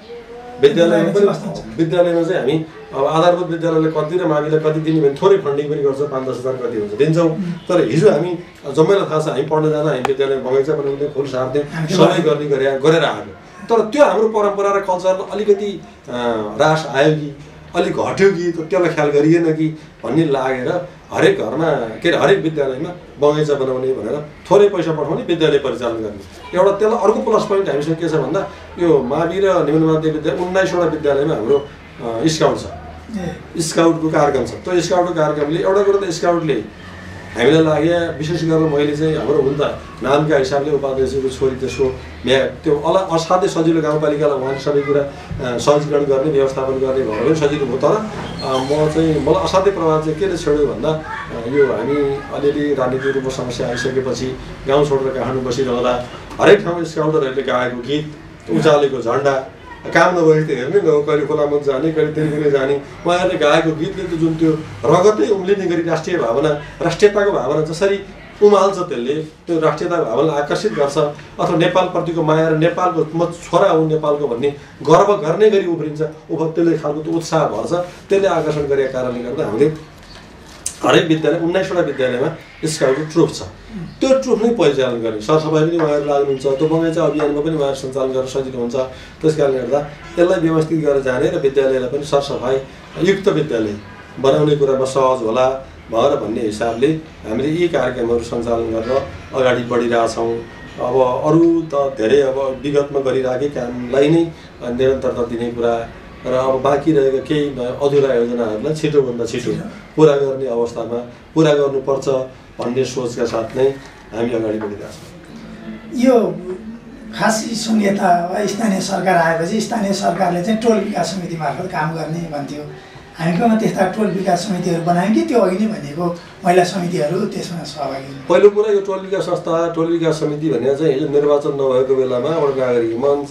विद्यालयमा चाहिँ हामी अब आधारभूत विद्यालयले कति र माविलाई कति दिने भने थोरै फन्डिङ पनि गर्छ, 5-10 हजार कति हुन्छ दिन्छौँ। तर हिजो हामी जम्मैलाई थाहा छ हामी पढ्न जाँदा हामी विद्यालयमा बगैँचा बनाउँथ्यौँ, फुल सार्थ्यौँ, सबै गरेर आएको। तर त्यो हाम्रो परम्परा र कल्चरमा अलिकति ह्रास आयो कि अलिक घट्यो कि त्यसलाई ख्याल गरिएन कि भन्ने लागेर हरेक घरमा के अरे हरेक विद्यालयमा बगैँचा बनाउने भनेर थोरै पैसा पठाउने, विद्यालय परिचालन गर्ने। एउटा त्यसलाई अर्को प्लस पोइन्ट हामीसँग के छ भन्दा यो मावि र निम्न माध्यमिक विद्यालय 19वटा विद्यालयमा हाम्रो स्काउट छ, स्काउटको कार्यक्रम छ। त्यो स्काउटको कार्यक्रमले एउटा कुरो त स्काउटले हामीलाई लाग्यो, विशेष गरेर मैले चाहिँ हाम्रो हुन त नामका हिसाबले उपाध्यक्षको छोरी त्यसको त्यो असाध्यै सजिलो गाउँपालिकालाई उहाँले सबै कुरा सहजीकरण गर्ने व्यवस्थापन गर्ने भयो भने सजिलो भयो। तर मलाई असाध्यै प्रभाव चाहिँ केले छेड्यो भन्दा यो हामी अलिअलि राजनीतिक रूपमा समस्या आइसकेपछि गाउँ छोडेर काठमाडौँ बसिरहँदा हरेक ठाउँमा स्काउटरहरूले गाएको गीत, उचालेको झन्डा, काम नभए त हेर्ने न, कहिले खोलामा जाने, कहिले तेलकुले जाने, उहाँहरूले गाएको गीतले त जुन त्यो रगतै उम्लिने गरी राष्ट्रिय भावना, राष्ट्रियताको भावना जसरी उमाल्छ त्यसले त्यो राष्ट्रियताको भावनालाई आकर्षित गर्छ अथवा नेपालप्रतिको माया र नेपालको म छोरा हुँ नेपालको भन्ने गर्व गर्ने गरी उफ्रिन्छ, त्यसले खालको त्यो उत्साह भर्छ। त्यसले आकर्षण गरेको कारणले गर्दा हामीले हरेक विद्यालय 19वटा विद्यालयमा स्काउटको ट्रुप छ। त्यो ट्रुप नै परिचालन गर्ने, सरसफाइ पनि उहाँहरू लाग्नुहुन्छ, त्यो बगैँचा अभियानमा पनि उहाँहरू सञ्चालन गर्न सजिलो हुन्छ। त्यस कारणले गर्दा यसलाई व्यवस्थित गरेर जाने र विद्यालयलाई पनि सरसफाइ युक्त विद्यालय बनाउने कुरामा सहज होला भनेर भन्ने हिसाबले हामीले यी कार्यक्रमहरू सञ्चालन गरेर अगाडि बढिरहेछौँ। अब अरू त धेरै अब विगतमा गरिरहेकै कामलाई नै निरन्तरता दिने कुरा र अब बाँकी रहेका केही अधुरा योजनाहरूलाई छिटोभन्दा छिटो पुरा गर्ने अवस्थामा पुरा गर्नुपर्छ भन्ने सोचका साथ नै हामी अगाडि बढिरहेछौँ। यो खास शून्यता स्थानीय सरकार आएपछि स्थानीय सरकारले चाहिँ टोल विकास समिति मार्फत काम गर्ने भन्थ्यो। हामीकोमा त्यस्ता टोल विकास समितिहरू बनायौँ कि त्यो अघि नै भनेको महिला समितिहरू त्यसमा सहभागी? पहिलो कुरा यो टोल विकास संस्था, टोल विकास समिति भनेर चाहिँ हिजो निर्वाचन नभएको बेलामा एउटा नागरिक मञ्च,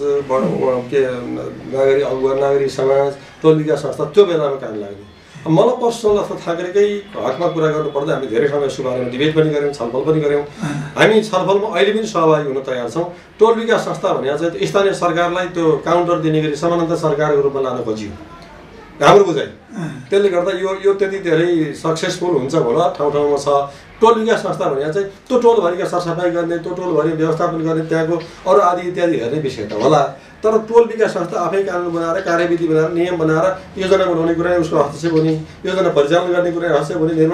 नागरिक अगुवा, नागरिक समाज, टोल विकास संस्था त्यो बेलामा काम लाग्ने। मलाई पर्सनल अथवा थाकरेकै हकमा कुरा गर्नुपर्दा हामी धेरै ठाउँमा यसको बारेमा डिबेट पनि गऱ्यौँ, छलफल पनि गऱ्यौँ। हामी छलफलमा अहिले पनि सहभागी हुन तयार छौँ। टोल विकास संस्था भनेर चाहिँ स्थानीय सरकारलाई त्यो काउन्टर दिने गरी समानान्तर सरकारको रूपमा लान खोजियो हाम्रो बुझाइ। त्यसले गर्दा यो त्यति धेरै सक्सेसफुल हुन्छ होला, ठाउँ ठाउँमा छ। टोल विकास संस्था भनेर चाहिँ त्यो टोलभरिका सरसफाइ गर्ने, त्यो टोलभरि व्यवस्थापन गर्ने, त्यहाँको अरू आदि इत्यादि हेर्ने विषय त होला। तर टोल विकास संस्था आफै कानुन बनाएर, कार्यविधि बनाएर, नियम बनाएर योजना बनाउने कुरा उसको हस्तक्षेप हुने, योजना परिचालन गर्ने कुरा हस्तक्षेप हुने, निर्माण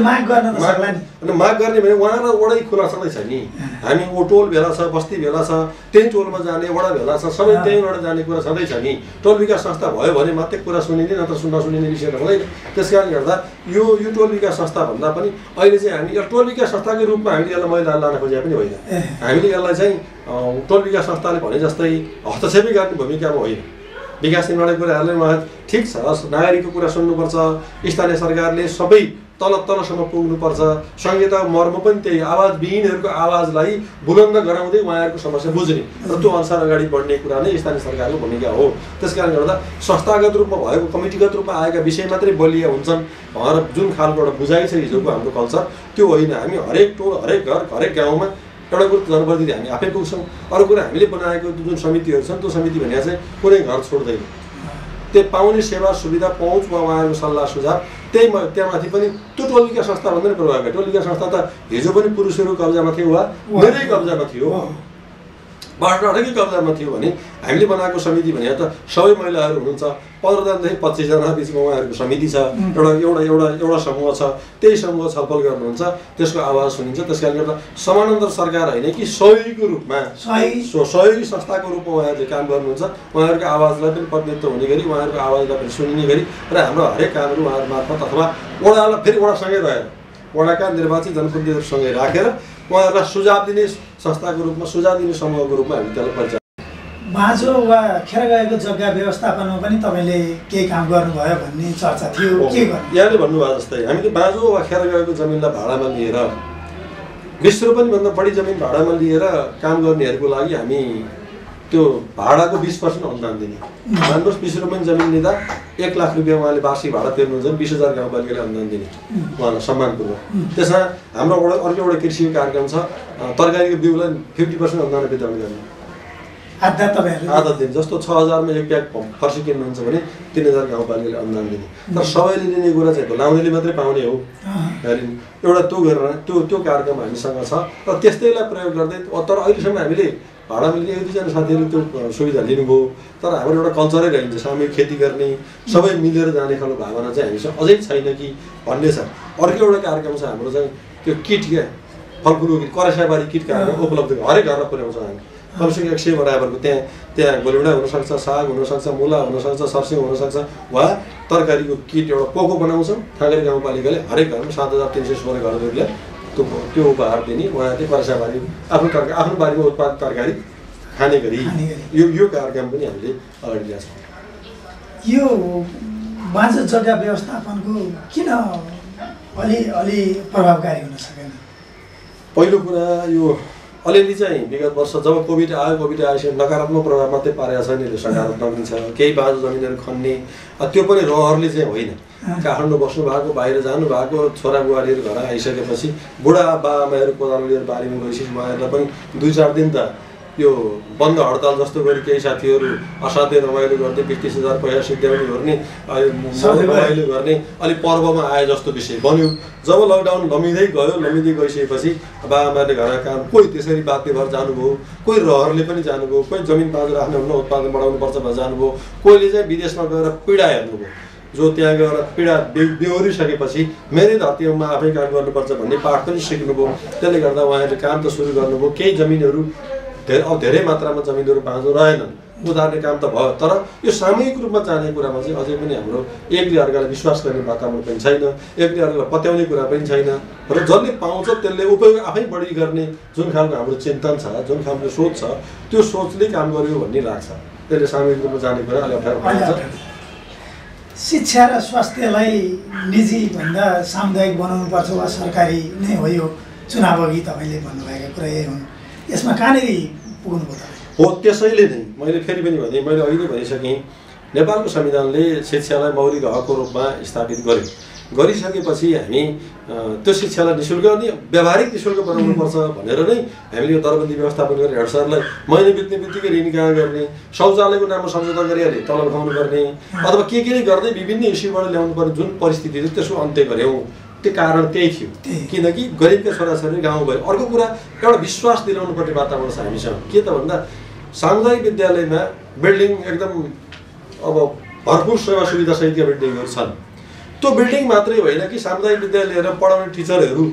माग गर्ने भने उहाँलाई वडै खुला छँदैछ नि। हामी ओ टोल भेला छ, बस्ती भेला छ, त्यही टोलमा जाने, वडा भेला छ, सबै त्यहीँबाट जाने कुरा छँदैछ नि। टोल विकास संस्था भयो भने मात्रै कुरा सुनिने, नत्र नसुनिने विषय हुँदैन। त्यस कारणले गर्दा यो टोल विकास संस्था भन्दा पनि अहिले चाहिँ हामी यो टोल विकास संस्थाकै रूपमा हामीले यसलाई महिला लान खोजेका पनि होइन। हामीले यसलाई चाहिँ टोल विकास संस्थाले भने जस्तै हस्तक्षेपै गर्ने भूमिकामा होइन। विकास निर्माणको कुराहरूले उहाँ ठिक छ, नागरिकको कुरा सुन्नुपर्छ, स्थानीय सरकारले सबै तलसम्म पुग्नुपर्छ, संहिताको मर्म पनि त्यही आवाजविहीनहरूको आवाजलाई बुलन्द गराउँदै उहाँहरूको समस्या बुझ्ने र त्यो अनुसार अगाडि बढ्ने कुरा नै स्थानीय सरकारको भूमिका हो। त्यस कारणले गर्दा संस्थागत रूपमा भएको, कमिटीगत रूपमा आएका विषय मात्रै बलिया हुन्छन् भनेर जुन खालको एउटा बुझाइ छ हिजोको हाम्रो कल्चर, त्यो होइन। हामी हरेक टोल, हरेक घर, हरेक गाउँमा एउटा कुरो जनप्रतिनिधि हामी आफै पुग्छौँ। अरू कुरा हामीले बनाएको जुन समितिहरू छन् त्यो समिति भनेर चाहिँ कुनै घर छोड्दैन। त्यो पाउने सेवा सुविधा पहुँच वा उहाँहरूको सल्लाह सुझाव त्यहाँमाथि पनि त्यो टोल विकास संस्था भन्दा पनि प्रभाव भयो। टोल विकास संस्था त हिजो पनि पुरुषहरू कब्जामा थियो वा मेरै कब्जामा थियो। बाटोकै कब्जामा थियो भने हामीले बनाएको समिति भने त सबै महिलाहरू हुनुहुन्छ 15 जनादेखि 25 जना बिचमा उहाँहरूको समिति छ एउटा समूह छ त्यही समूह छलफल गर्नुहुन्छ त्यसको आवाज सुनिन्छ त्यसकारण गर्दा समानान्तर सरकार होइन कि सहयोगीको रूपमा सहयोगी संस्थाको रूपमा उहाँहरूले काम गर्नुहुन्छ उहाँहरूको आवाजलाई पनि प्रतिनिधित्व हुने गरी उहाँहरूको आवाजलाई पनि सुनिने गरी र हाम्रो हरेक कामहरू उहाँहरू मार्फत अथवा वडालाई फेरि वडासँगै रहेर वडाका निर्वाचित जनप्रतिनिधिहरूसँगै राखेर उहाँहरूलाई सुझाव दिने संस्थाको रूपमा सुझाव दिने समूहको रूपमा हामी त्यसलाई परिचय बाँझो वा खेर गएको जग्गा व्यवस्थापनमा पनि तपाईँले केही काम गर्नुभयो भन्ने चर्चा थियो के गर्नु यहाँले भन्नुभयो जस्तै हामीले बाँझो वा खेर गएको जमिनलाई भाडामा लिएर 20 रुपैयाँ भन्दा बढी जमिन भाडामा लिएर काम गर्नेहरूको लागि हामी त्यो भाडाको 20% अनुदान दिने मान्नुहोस् 20 रुपैयाँ जमिन लिँदा 1 लाख रुपियाँ उहाँले वार्षिक भाडा तिर्नुहुन्छ 20,000 गाउँपालिकाले अनुदान दिने उहाँलाई सम्मानपूर्वक त्यसमा हाम्रो अर्को एउटा कृषि कार्यक्रम छ तरकारीको बिउलाई 50% अनुदान वितरण गर्ने आधा दिन जस्तो 6,000 मा 1 ब्याग फर्सी किन्नुहुन्छ भने 3,000 गाउँपालिकाले अनुदान दिने तर सबैले लिने कुरा चाहिँ लाउनेले मात्रै पाउने हो एउटा त्यो गरेर त्यो कार्यक्रम हामीसँग छ र त्यस्तैलाई प्रयोग गर्दै तर अहिलेसम्म हामीले भाडामा लिने 1-2 जना साथीहरूले त्यो सुविधा लिनुभयो तर हाम्रो एउटा कल्चरै रहन्छ सामूहिक खेती गर्ने सबै मिलेर जाने खालको भावना चाहिँ हामीसँग अझै छैन कि भन्ने छ अर्को एउटा कार्यक्रम छ हाम्रो चाहिँ त्यो किट क्या फलफुलको किट करेसाबारी किट कार्यक्रम उपलब्ध हरेक घरमा पुर्याउँछ हामी कमसेकम 100 बराबरको त्यहाँ गोलभेडा हुनसक्छ साग हुनसक्छ मुला हुनसक्छ सर्सिङ हुनसक्छ वा तरकारीको किट एउटा पोको बनाउँछौँ ठाँगरी गाउँपालिकाले हरेक घरमा 7,316 घरहरूले त्यो उपहार दिने उहाँहरूले करेसाबारी आफ्नो बारीमा उत्पादित तरकारी खाने गरी यो कार्यक्रम पनि हामीले अगाडि ल्याएको छौँ यो बाँझो जग्गा व्यवस्थापनको किन अलि प्रभावकारी हुन सकेन पहिलो कुरा यो अलिअलि चाहिँ विगत वर्ष जब कोभिड आएपछि नकारात्मक प्रभाव मात्रै पारेको छ नि यसले सकारात्मक पनि छ केही बाँझो जमिनहरू खन्ने त्यो पनि रहरले चाहिँ होइन काठमाडौँ बस्नु भएको बाहिर जानु भएको छोरा बुहारीहरू घर आइसकेपछि बुढा बाआमाहरू कोदालो लिएर बारीमा गएपछि उहाँहरूलाई पनि 2-4 दिन त यो बन्द हडताल जस्तो गरी केही साथीहरू असाध्यै रमाइलो गर्दै 20,000 पैसा सिद्ध्याउने गर्ने रमाइलो गर्ने अलिक पर्वमा आए जस्तो विषय बन्यो जब लकडाउन लमिँदै गइसकेपछि बाआमाहरूले घरका काम कोही त्यसरी बाध्य भएर जानुभयो कोही रहरले पनि जानुभयो कोही जमिन बाँझो राख्ने हुन उत्पादन बढाउनुपर्छ भनेर जानुभयो कोहीले चाहिँ विदेशमा गएर पीडा हेर्नुभयो जो त्यहाँ गएर पीडा बेहोरिसकेपछि मेरै धरतीमा आफै काम गर्नुपर्छ भन्ने पाठ पनि सिक्नुभयो त्यसले गर्दा उहाँहरूले काम त सुरु गर्नुभयो केही जमिनहरू धेरै मात्रामा जमिनहरू बाँझो रहेनन् उधार्ने काम त भयो तर यो सामूहिक रूपमा जाने कुरामा चाहिँ अझै पनि हाम्रो एकले अर्कालाई विश्वास गर्ने वातावरण पनि छैन एकले अर्कालाई पत्याउने कुरा पनि छैन र जसले पाउँछ त्यसले उपयोग आफै बढी गर्ने जुन खालको हाम्रो चिन्तन छ जुन खालको सोच छ त्यो सोचले काम गर्यो भन्ने लाग्छ त्यसले सामूहिक रूपमा जाने कुरा अलि अप्ठ्यारो पर्छ शिक्षा र स्वास्थ्यलाई निजी भन्दा सामुदायिक बनाउनुपर्छ वा सरकारी नै हो यो चुनाव अघि तपाईँले भन्नुभएका कुरा यही हुन् यसमा कहाँनिर पुग्नुभयो तपाईँ हो त्यसैले नै मैले फेरि पनि भने मैले अघि नै भनिसकेँ नेपालको संविधानले शिक्षालाई मौलिक हकको रूपमा स्थापित गरिसकेपछि हामी त्यो शिक्षालाई निःशुल्क अनि व्यावहारिक निःशुल्क बनाउनुपर्छ भनेर नै हामीले यो दरबन्दी व्यवस्थापन गरेर हेडसरलाई महिना बित्ने बित्तिकै ऋण कहाँ गर्ने शौचालयको नाममा सम्झौता गरिहाले तलब खुवाउनु पर्ने अथवा के गर्दै विभिन्न इस्युबाट ल्याउनु पर्ने जुन परिस्थिति थियो त्यसको अन्त्य गऱ्यौँ त्यो कारण त्यही थियो किनकि गरिबका छोराछोरी गाउँ गयो अर्को कुरा एउटा विश्वास दिलाउनु पर्ने वातावरण छ हामीसँग के त भन्दा सामुदायिक विद्यालयमा बिल्डिङ एकदम अब भरपुर सेवा सुविधा सहितका बिल्डिङहरू छन् त्यो बिल्डिङ मात्रै होइन कि सामुदायिक विद्यालय लिएर पढाउने टिचरहरू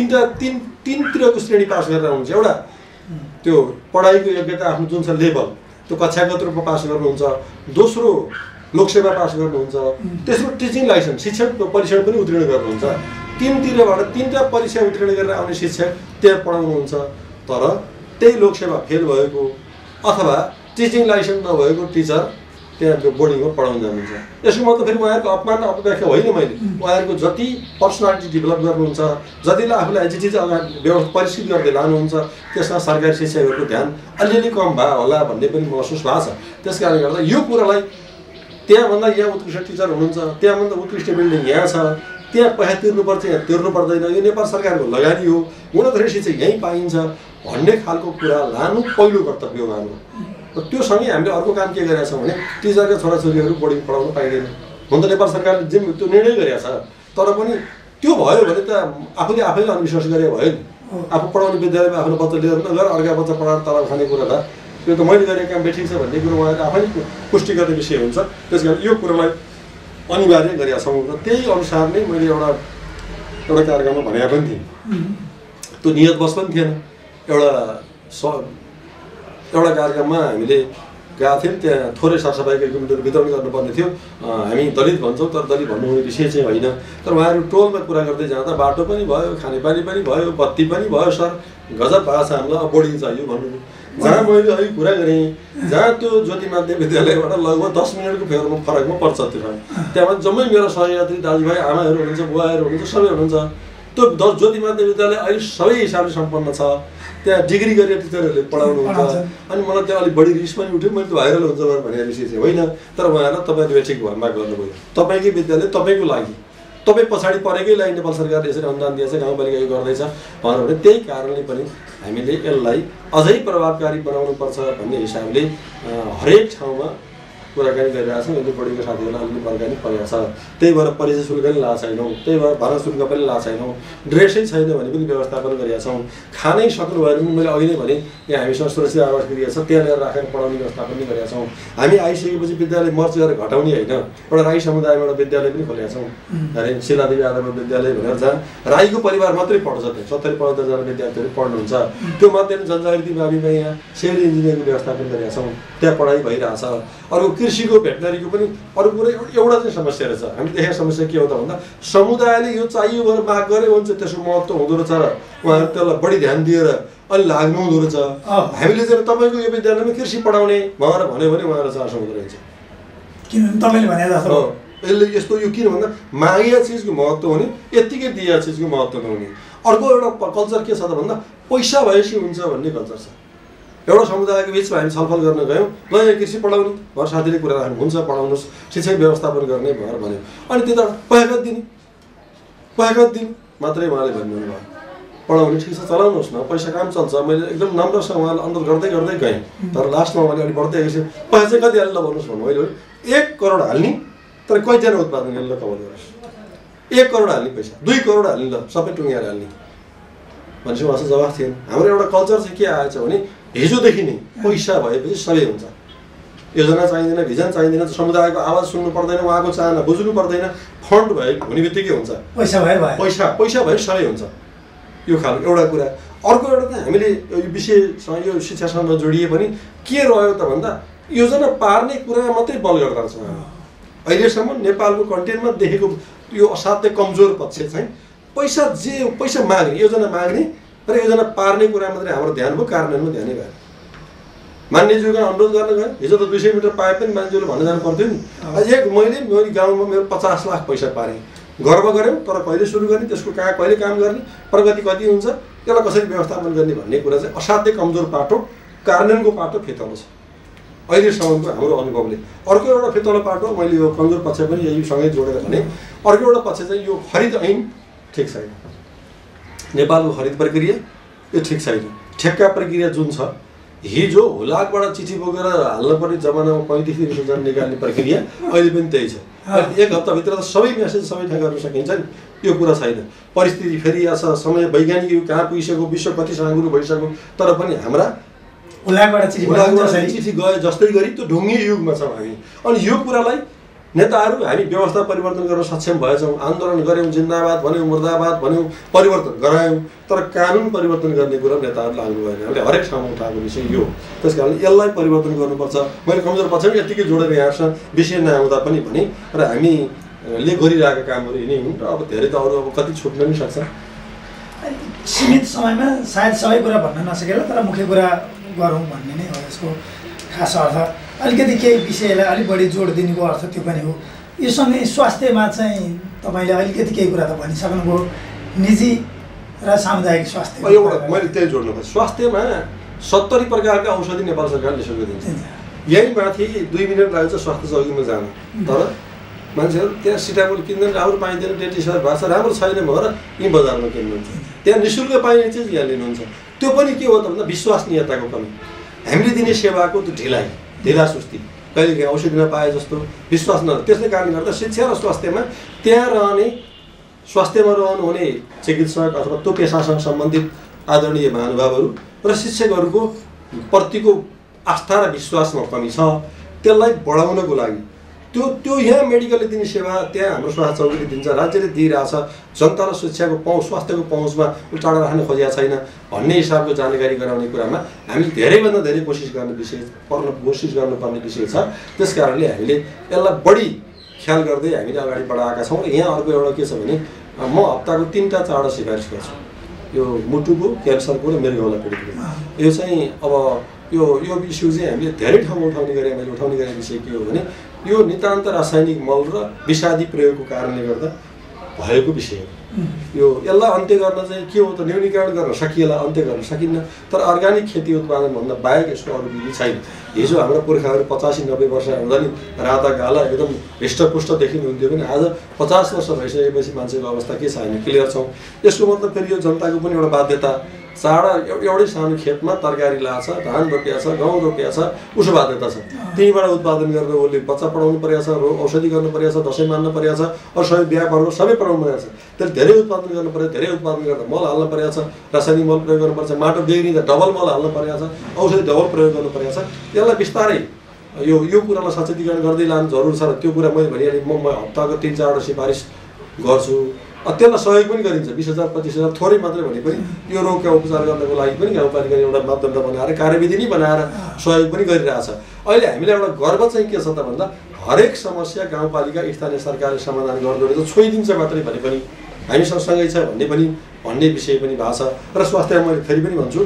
तीनतिरको श्रेणी पास गरेर आउनुहुन्छ एउटा त्यो पढाइको योग्यता आफ्नो जुन छ लेभल त्यो कक्षागत रूपमा पास गर्नुहुन्छ दोस्रो लोकसेवा पास गर्नुहुन्छ तेस्रो टिचिङ लाइसेन्स शिक्षक परीक्षण पनि उत्तीर्ण गर्नुहुन्छ तीनतिरबाट 3टा परीक्षा उत्तीर्ण गरेर आउने शिक्षक त्यहाँ पढाउनुहुन्छ तर त्यही लोकसेवा फेल भएको अथवा टिचिङ लाइसेन्स नभएको टिचर त्यहाँ त्यो बोर्डिङमा पढाउन जानुहुन्छ यसको मतलब फेरि उहाँहरूको अपमान अपव्याख्या होइन मैले उहाँहरूको जति पर्सनालिटी डेभलप गर्नुहुन्छ जतिलाई आफूलाई एजिटी चाहिँ अगाडि परिष्कृत गर्दै लानुहुन्छ त्यसमा सरकारी शिक्षकहरूको ध्यान अलिअलि कम भयो होला भन्ने पनि महसुस भएको छ त्यस कारणले गर्दा यो कुरालाई त्यहाँभन्दा यहाँ उत्कृष्ट टिचर हुनुहुन्छ त्यहाँभन्दा उत्कृष्ट बिल्डिङ यहाँ छ त्यहाँ पैसा तिर्नुपर्छ यहाँ तिर्नु पर्दैन यो नेपाल सरकारको लगानी हो गुणस्तरीय शिक्षा यहीँ पाइन्छ भन्ने खालको कुरा लानु पहिलो कर्तव्य हो हाम्रो र त्यो सँगै हामीले अर्को काम के गरेका छौँ भने टिचरका छोराछोरीहरू बोर्डिङ पढाउन पाइँदैन हुन त नेपाल सरकारले जुन त्यो निर्णय गरेका छ तर पनि त्यो भयो भने त आफूले आफैलाई अन्विश्वास गरे भयो नि आफू पढाउने विद्यालयमा आफ्नो बच्चा लिएर गएर अर्का बच्चा पढाएर तलब खाने कुरा त यो त मैले गरेको काम ठिक छ भन्ने कुरो उहाँले आफैले पुष्टि गर्ने विषय हुन्छ। त्यस कारण यो कुरोलाई अनिवार्य गरेका छौँ र त्यही अनुसार नै मैले एउटा कार्यक्रममा भनेको पनि थिएँ। त्यो नियतवश पनि थिएन। एउटा कार्यक्रममा हामीले गएको थियौँ, त्यहाँ थोरै सरसफाइको इक्विपमेन्टहरू वितरण गर्नुपर्ने थियो। हामी दलित भन्छौँ तर दलित भन्नुहुने विषय चाहिँ होइन। तर उहाँहरू टोलमा कुरा गर्दै जाँदा बाटो पनि भयो, खानेपानी पनि भयो, बत्ती पनि भयो, सर गजब भएको छ हामीलाई, अब बोर्डिङ चाहियो भन्नु। जहाँ मैले अघि कुरा गरेँ, जहाँ त्यो ज्योति माध्यमिक विद्यालयबाट लगभग 10 मिनटको फरकमा पर्छ त्यो ठाउँ। त्यहाँ जम्मै मेरो सहयात्री दाजुभाइ आमाहरू हुनुहुन्छ, बुवाहरू हुनुहुन्छ, सबै हुनुहुन्छ। त्यो ज्योति माध्यमिक विद्यालय अहिले सबै हिसाबले सम्पन्न छ। त्यहाँ डिग्री गरेर टिचरहरूले पढाउनुहुन्छ। अनि मलाई त्यहाँ अलिक बढी रिस पनि उठ्यो। मैले त्यो भाइरल हुन्छ भन्ने विषय चाहिँ होइन। तर उहाँहरूलाई तपाईँले ठिक भरमा गर्नुभयो। तपाईँकै विद्यालय तपाईँको लागि, तपाईँ पछाडि परेकै लागि नेपाल सरकारले यसरी अनुदान दिएछ, गाउँपालिका यो गर्दैछ भनेर भने त्यही कारणले पनि हामीले यसलाई अझै प्रभावकारी बनाउनुपर्छ भन्ने हिसाबले हरेक ठाउँमा कुराकानी गरिरहेका छौँ। यसले बढीको साथीहरूलाई अलिकति बर्कानी परेको छ। त्यही भएर परिचय शुल्क पनि लाएको छैनौँ, त्यही भएर भरण शुल्क पनि लाएको छैनौँ, ड्रेसै छैन भने पनि व्यवस्थापन गरेका छौँ। खानै सक्नु भएर पनि मैले अघि नै भने यहाँ हामीसँग सुरक्षित आवास गृह छ, त्यहाँ ल्याएर राखेर पढाउने व्यवस्थापन पनि गरेका छौँ। हामी आइसकेपछि विद्यालय मर्च गरेर घटाउने होइन, एउटा राई समुदायमा एउटा विद्यालय पनि खोलेका छौँ, अरे शिलादेवी आधारमा विद्यालय भनेर, जहाँ राईको परिवार मात्रै पढ्छ। त्यहाँ 70-75 जना विद्यार्थीहरू पढ्नुहुन्छ। त्यो मध्ये जनजागृति माविमा यहाँ सिभिल इन्जिनियरिङको व्यवस्थापन गरेका छौँ, त्यहाँ पढाइ भइरहेछ। अर्को कृषिको भेटनरीको पनि अरू कुरो एउटा चाहिँ समस्या रहेछ। हामी देखेको समस्या के हो त भन्दा समुदायले यो चाहियो भनेर माग गरे हुन्छ, त्यसको महत्त्व हुँदो रहेछ र उहाँहरू त्यसलाई बढी ध्यान दिएर अलि लाग्नु हुँदो रहेछ। हामीले चाहिँ तपाईँको यो विद्यालयमा कृषि पढाउने भनेर भन्यो भने उहाँहरू चासो हुँदो रहेछ। किनभने तपाईँले भने जस्तो यसले यस्तो यो किन भन्दा मागिया चिजको महत्त्व हुने, यत्तिकै दिया चिजको महत्त्व नहुने। अर्को एउटा कल्चर के छ त भन्दा पैसा भएपछि हुन्छ भन्ने कल्चर छ। एउटा समुदायको बिचमा हामी छलफल गर्न गयौँ, ल यहाँ कृषि पढाउने घर साथीले कुरा राख्नु हुन्छ, पढाउनुहोस्, शिक्षा व्यवस्थापन गर्ने भनेर भन्यो। अनि त्यो त पैसा दिने मात्रै उहाँले भन्नुभयो, पढाउने ठिक छ चलाउनुहोस् न, पैसा काम चल्छ। मैले एकदम नम्रसँग उहाँलाई अनुरोध गर्दै गएँ। तर लास्टमा मैले अलिक बढ्दै गएपछि पैसा चाहिँ कति हाल्नु भन्नुहोस् भन्नु। मैले 1 करोड हाल्ने, तर कतिजना उत्पादन गरेर कमाउनु गर्नुहोस्। 1 करोड हाल्ने पैसा, 2 करोड हाल्ने, ल सबै टुङ्ग्याएर हाल्ने भनेपछि उहाँसँग जवाफ थिएन। हाम्रो एउटा कल्चर चाहिँ के आएछ भने हिजोदेखि नै पैसा भएपछि सबै हुन्छ। योजना चाहिँदैन, भिजन चाहिँदैन, समुदायको आवाज सुन्नु पर्दैन, उहाँको चाहना बुझ्नु पर्दैन, फन्ड भए हुने बित्तिकै हुन्छ, पैसा भए सबै हुन्छ। यो खालको एउटा कुरा। अर्को एउटा त हामीले यो विषयसँग यो शिक्षासँग जोडिए पनि के रह्यो त भन्दा योजना पार्ने कुरा मात्रै बल गर्दा छ। अहिलेसम्म नेपालको कन्टेन्टमा देखेको यो असाध्यै कमजोर पक्ष चाहिँ पैसा माग्ने, योजना माग्ने र योजना पार्ने कुरा मात्रै हाम्रो ध्यान भयो, कार्यान्वयनमा ध्यानै भएन। मान्यज्यूको अनुरोध गर्न गयो, हिजो त 200 मिटर पाए पनि मान्छेले भन्न जानु पर्थ्यो नि। मैले मेरो गाउँमा मेरो 50 लाख पैसा पारेँ, गर्व गऱ्यौँ। तर कहिले सुरु गर्ने, त्यसको कहिले काम गर्ने, प्रगति कति हुन्छ, त्यसलाई कसरी व्यवस्थापन गर्ने भन्ने कुरा चाहिँ असाध्यै कमजोर पाटो, कार्यान्वयनको पाटो फेतलो छ अहिलेसम्मको हाम्रो अनुभवले। अर्को एउटा फेतलो पाटो, मैले यो कमजोर पक्ष पनि यहीसँगै जोडेर भने, अर्को एउटा पक्ष चाहिँ यो खरिद ऐन ठिक छैन। नेपालको खरिद प्रक्रिया यो ठिक छैन। ठेक्का प्रक्रिया जुन छ, हिजो हुलाकबाट चिठी बोकेर हाल्नुपर्ने जमानामा 35 हजार निकाल्ने प्रक्रिया अहिले पनि त्यही छ। 1 हप्ताभित्र त सबै मेसेज सबै ठाउँ गर्न सकिन्छ नि, यो कुरा छैन। परिस्थिति फेरिया छ, समय वैज्ञानिक यो कहाँ पुगिसक्यो, विश्व कति साँगुरो भइसक्यो, तर पनि हाम्रा हुलाकबाट चिठी गए जस्तै गरी त्यो ढुङ्गे युगमा छौँ हामी। अनि यो कुरालाई नेताहरू हामी व्यवस्था परिवर्तन गर्न सक्षम भएछौँ, आन्दोलन गऱ्यौँ, जिन्दाबाद भन्यौँ, मुर्दाबाद भन्यौँ, परिवर्तन गरायौँ, तर कानुन परिवर्तन गर्ने कुरा नेताहरू लाग्नु भएन। हामीले हरेक ठाउँमा उठाएको विषय यो। त्यस कारण यसलाई परिवर्तन गर्नुपर्छ। मैले कमजोर पक्षमा यत्तिकै जोडेर यहाँसँग विषय नआउँदा पनि भने र हामीले गरिरहेका कामहरू यिनै हुन् र अब धेरै त अरू अब कति छुट्न पनि सक्छ। सीमित समयमा सायद सबै कुरा भन्न नसकेला, तर मुख्य कुरा गरौँ भन्ने नै हो यसको खास अर्थ। अलिकति केही विषयलाई अलिक बढी जोड दिनुको अर्थ त्यो पनि हो। यो सँगै स्वास्थ्यमा चाहिँ तपाईँले अलिकति केही कुरा त भनिसक्नुभयो, निजी र सामुदायिक स्वास्थ्य। एउटा मैले त्यही जोड्नु पर्छ। स्वास्थ्यमा 70 प्रकारका औषधि नेपाल सरकारले निःशुल्क दिन्छ। यही माथि 2 मिनट लाग्छ स्वास्थ्य चौकीमा जानु, तर मान्छेहरू त्यहाँ सिटामोल किन्दैन, राम्रो पाइँदैन, डेटिसर भएको छ, राम्रो छैन भनेर यहीँ बजारमा किन्नुहुन्छ। त्यहाँ निःशुल्क पाइने चिज यहाँ लिनुहुन्छ। त्यो पनि के हो त भन्दा विश्वसनीयताको कमी, हामीले दिने सेवाको त्यो ढिला सुस्ती, कहिलेकाहीँ औषधि नपाए जस्तो विश्वास न। त्यसले कारणले गर्दा शिक्षा र स्वास्थ्यमा त्यहाँ स्वास्थ्यमा रहनुहुने चिकित्सक अथवा त्यो पेसासँग सम्बन्धित आदरणीय महानुभावहरू र शिक्षकहरूको प्रतिको आस्था र विश्वासमा कमी छ त्यसलाई बढाउनको लागि त्यो यहाँ मेडिकलले दिने सेवा त्यहाँ हाम्रो स्वास्थ्य चौकीले दिन्छ, राज्यले दिइरहेछ, जनता र शिक्षाको पहुँच स्वास्थ्यको पहुँचमा टाढा राख्न खोजेको छैन भन्ने हिसाबको जानकारी गराउने कुरामा हामीले धेरैभन्दा धेरै कोसिस गर्नुपर्ने विषय छ। त्यस कारणले हामीले यसलाई बढी ख्याल गर्दै हामीले अगाडि बढाएका छौँ। र यहाँ अर्को एउटा के छ भने म हप्ताको 3टा 4टा सिफारिस गर्छु, यो मुटुको, क्यान्सरको र मृगौला पीडितको। यो चाहिँ अब यो इस्यु चाहिँ हामीले धेरै ठाउँमा मैले उठाउने गरेको विषय के हो भने यो नितान्त रासायनिक मल र विषादी प्रयोगको कारणले गर्दा भएको विषय हो। यो यसलाई अन्त्य गर्न चाहिँ के हो त, न्यूनीकरण गर्न सकिएला, अन्त्य गर्न सकिन्न। तर अर्ग्यानिक खेती उत्पादन भन्दा बाहेक यसको अरू विधि छैन। हिजो हाम्रो पुर्खाहरू 85-90 वर्ष हुँदा नि राता गाला एकदम हृष्टपुष्ट देखिनुहुन्थ्यो भने आज 50 वर्ष भइसकेपछि मान्छेको अवस्था के छ हामी क्लियर छौँ। यसको मतलब फेरि यो जनताको पनि एउटा बाध्यता, चाडा एउटै सानो खेतमा तरकारी लाछ, धान रोपिया छ, गहुँ रोपिया छ, उसो बाध्यता छ। त्यहीँबाट उत्पादन गरेर उसले बच्चा पढाउनु परेको छ, औषधि गर्नु परेको छ, दसैँ मान्नु परेको छ, अरू सबै बिहा पर्व सबै पढाउनु परेको छ। त्यसले धेरै उत्पादन गर्नु पर्यो, धेरै उत्पादन गर्दा मल हाल्नु परेको छ, रासायनिक मल प्रयोग गर्नुपर्छ, माटो बिग्रिँदा डबल मल हाल्नु परेको छ, औषधि डबल प्रयोग गर्नु परेको छ। त्यसलाई बिस्तारै यो कुरालाई सचेतीकरण गर्दै लानु जरुरी छ। र त्यो कुरा मैले भनिहालेँ, म हप्ताको 3-4वटा सिफारिस गर्छु। त्यसलाई सहयोग पनि गरिन्छ, 20,000 25,000 थोरै मात्रै भने पनि यो रोगका उपचार गर्नको लागि पनि गाउँपालिकाले एउटा मापदण्ड बनाएर कार्यविधि नै बनाएर सहयोग पनि गरिरहेछ। अहिले हामीलाई एउटा गर्व चाहिँ के छ त भन्दा हरेक समस्या गाउँपालिका स्थानीय सरकारले समाधान गर्दो रहेछ, छोइदिन्छ मात्रै भने पनि हामी सँगसँगै छ भन्ने विषय पनि भएको छ। र स्वास्थ्य मैले फेरि पनि भन्छु,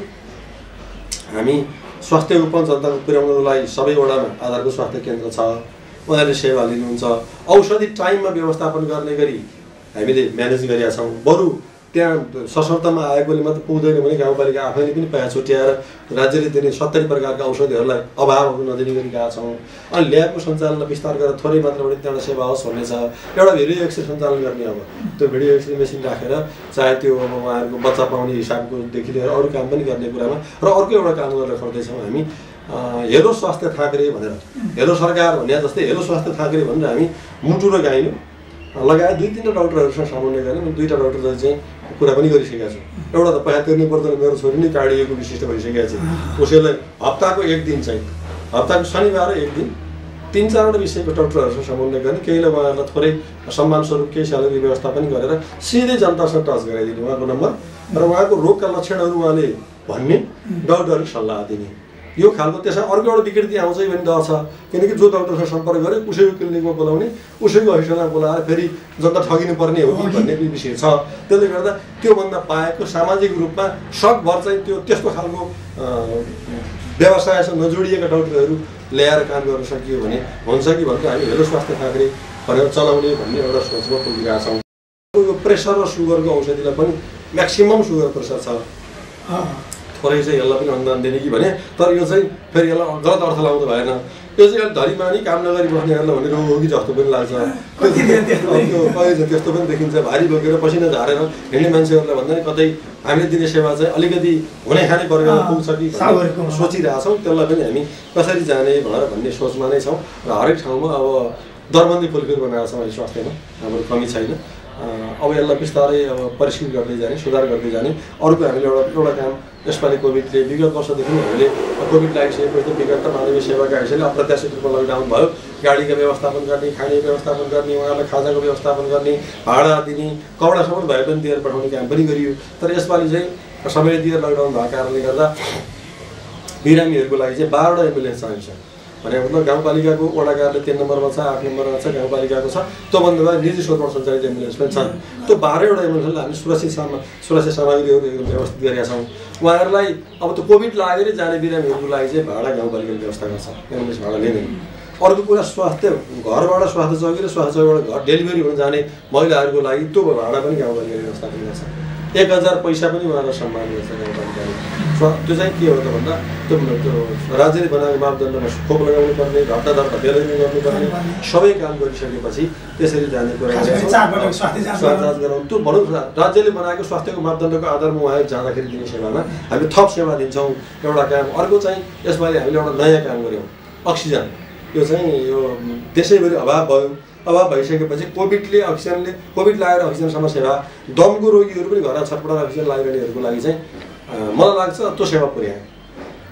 हामी स्वास्थ्य उपचार जनताको पुर्याउनको लागि सबै वडामा आधारको स्वास्थ्य केन्द्र छ, उनीहरूले सेवा लिनुहुन्छ। औषधि टाइममा व्यवस्थापन गर्ने गरी हामीले म्यानेज गरेका छौँ। बरु त्यहाँ सशर्तमा आएकोले मात्र पुग्दैन भने गाउँपालिका आफैले पनि पाया छुट्याएर राज्यले दिने 70 प्रकारका औषधिहरूलाई अभावहरू नदिने गरी गएका छौँ। अनि ल्याबको सञ्चालन विस्तार गरेर थोरै मात्राबाट त्यहाँबाट सेवा होस् भन्ने छ। एउटा भिडियो एक्सरे सञ्चालन गर्ने, अब त्यो भिडियो एक्सरे मेसिन राखेर चाहे त्यो अब उहाँहरूको बच्चा पाउने हिसाबकोदेखि लिएर अरू काम पनि गर्ने कुरामा र अर्को एउटा काम गरेर खोज्दैछौँ हामी, हेलो स्वास्थ्य थाक्रे भनेर, हेलो सरकार भने जस्तै हेलो स्वास्थ्य थाक्रे भनेर हामी मुटु र गाइनु लगायत 2-3 डाक्टरहरूसँग समन्वय गर्ने। म 2टा डाक्टर चाहिँ कुरा पनि गरिसकेको छु। एउटा त पैसा तिर्नै पर्दैन, मेरो छोरी नै कार्डियोको विशिष्ट भइसकेको छ, उसैलाई हप्ताको 1 दिन चाहिँ हप्ताको शनिबार 1 दिन 3-4वटा विषयको डाक्टरहरूसँग समन्वय गर्ने, केहीलाई उहाँहरूलाई थोरै सम्मान स्वरूप केही स्यालेरी व्यवस्था पनि गरेर सिधै जनतासँग टच गराइदिने उहाँको नम्बर र उहाँको रोगका लक्षणहरू उहाँले भन्ने, डाक्टरहरूको सल्लाह दिने, यो खालको। त्यसमा अर्को एउटा विकृति आउँछ भने डर छ, किनकि जो डाक्टरसँग सम्पर्क गरे उसैको क्लिनिकमा बोलाउने, उसैको हस्पिटलमा बोलाएर फेरि जनता ठगिनु पर्ने हो कि भन्ने विषय छ। त्यसले गर्दा त्योभन्दा पाएको सामाजिक रूपमा सकभर चाहिँ त्यस्तो खालको व्यवसायसँग नजोडिएका डाक्टरहरू ल्याएर काम गर्न सकियो भने हुन्छ कि भनेर हामी हेलो स्वास्थ्य थाक्रे भनेर चलाउने भन्ने एउटा सोचमा पुगिरहेका छौँ। यो प्रेसर र सुगरको औषधिलाई पनि म्याक्सिमम सुगर प्रेसर छ, थोरै चाहिँ यसलाई पनि अनुदान दिने कि भने, तर यो चाहिँ फेरि यसलाई गलत अर्थ लगाउँदा भएन। यो चाहिँ धरीमानी काम नगरी बस्नेहरूलाई भने रोगी जस्तो पनि लाग्छ, त्यस्तो पनि देखिन्छ। भारी बोकेर पसिना झारेर हिँड्ने मान्छेहरूलाई भन्दा नि कतै हामीले दिने सेवा चाहिँ अलिकति हुने खाने वर्गमा पुग्छ कि सोचिरहेछौँ। त्यसलाई पनि हामी कसरी जाने भनेर भन्ने सोचमा नै छौँ। र हरेक ठाउँमा अब दरबन्दी फुलफिल बनाएका छौँ अहिले स्वास्थ्यमा, हाम्रो कमी छैन। अब यसलाई बिस्तारै अब परिष्कृत गर्दै जाने, सुधार गर्दै जाने। अर्को हामीले एउटा काम यसपालि कोभिडले विगत वर्षदेखि हामीले कोभिड लागिसकेपछि विगत त मानवीय सेवाका हिसाबले अप्रत्याशित रूपमा लकडाउन भयो, गाडीको व्यवस्थापन गर्ने, खाने व्यवस्थापन गर्ने, उहाँहरूलाई खाजाको व्यवस्थापन गर्ने, भाडा दिने, कपडासम्म भए पनि दिएर पठाउने काम पनि गरियो। तर यसपालि चाहिँ समय दिएर लकडाउन भएको कारणले गर्दा बिरामीहरूको लागि चाहिँ 12वटा एम्बुलेन्स चाहिन्छ भने मतलब गाउँपालिकाको वडा कार्यालय 3 नम्बरमा छ, 8 नम्बरमा छ, गाउँपालिकाको छ। त्योभन्दा बाहेक निजी स्रोतबाट सञ्चालित एम्बुलेन्स पनि छन्। त्यो 12वटा एम्बुलेन्सलाई हामी सुरक्षित सामग्रीहरू एकदम व्यवस्थित गरेका छौँ। उहाँहरूलाई अब त्यो कोभिड लागेर जाने बिरामीहरूको लागि चाहिँ भाडा गाउँपालिकाले व्यवस्था गर्छ, एम्बुलेन्स भाडा लिँदैन। अर्को कुरा स्वास्थ्य, घरबाट स्वास्थ्य चौकी र स्वास्थ्य चौकीबाट घर डेलिभरी हुन जाने महिलाहरूको लागि त्यो भाडा पनि गाउँपालिकाले व्यवस्थापन गर्छ। 1000 पैसा पनि उहाँलाई सम्मान गर्छ गाउँपालिकाले। त्यो चाहिँ के हो त भन्दा त्यो राज्यले बनाएको मापदण्डमा खोप लगाउनु पर्ने, घट्ना दर डेलिभरी गर्नुपर्ने सबै काम गरिसकेपछि त्यसरी जाने कुरा जाँच गराउनु। त्यो भनौँ राज्यले बनाएको स्वास्थ्यको मापदण्डको आधारमा उहाँहरू जाँदाखेरि दिने सेवामा हामी थप सेवा दिन्छौँ, एउटा काम। अर्को चाहिँ यसपालि हामीले एउटा नयाँ काम गऱ्यौँ, अक्सिजन। यो चाहिँ यो देशैभरि अभाव भइसकेपछि कोभिड लागेर अक्सिजनसम्म सेवा, दमको रोगीहरू पनि घर छटपटाएर अक्सिजन लागिरहेनेहरूको लागि चाहिँ मलाई लाग्छ त्यो सेवा पुर्यायो।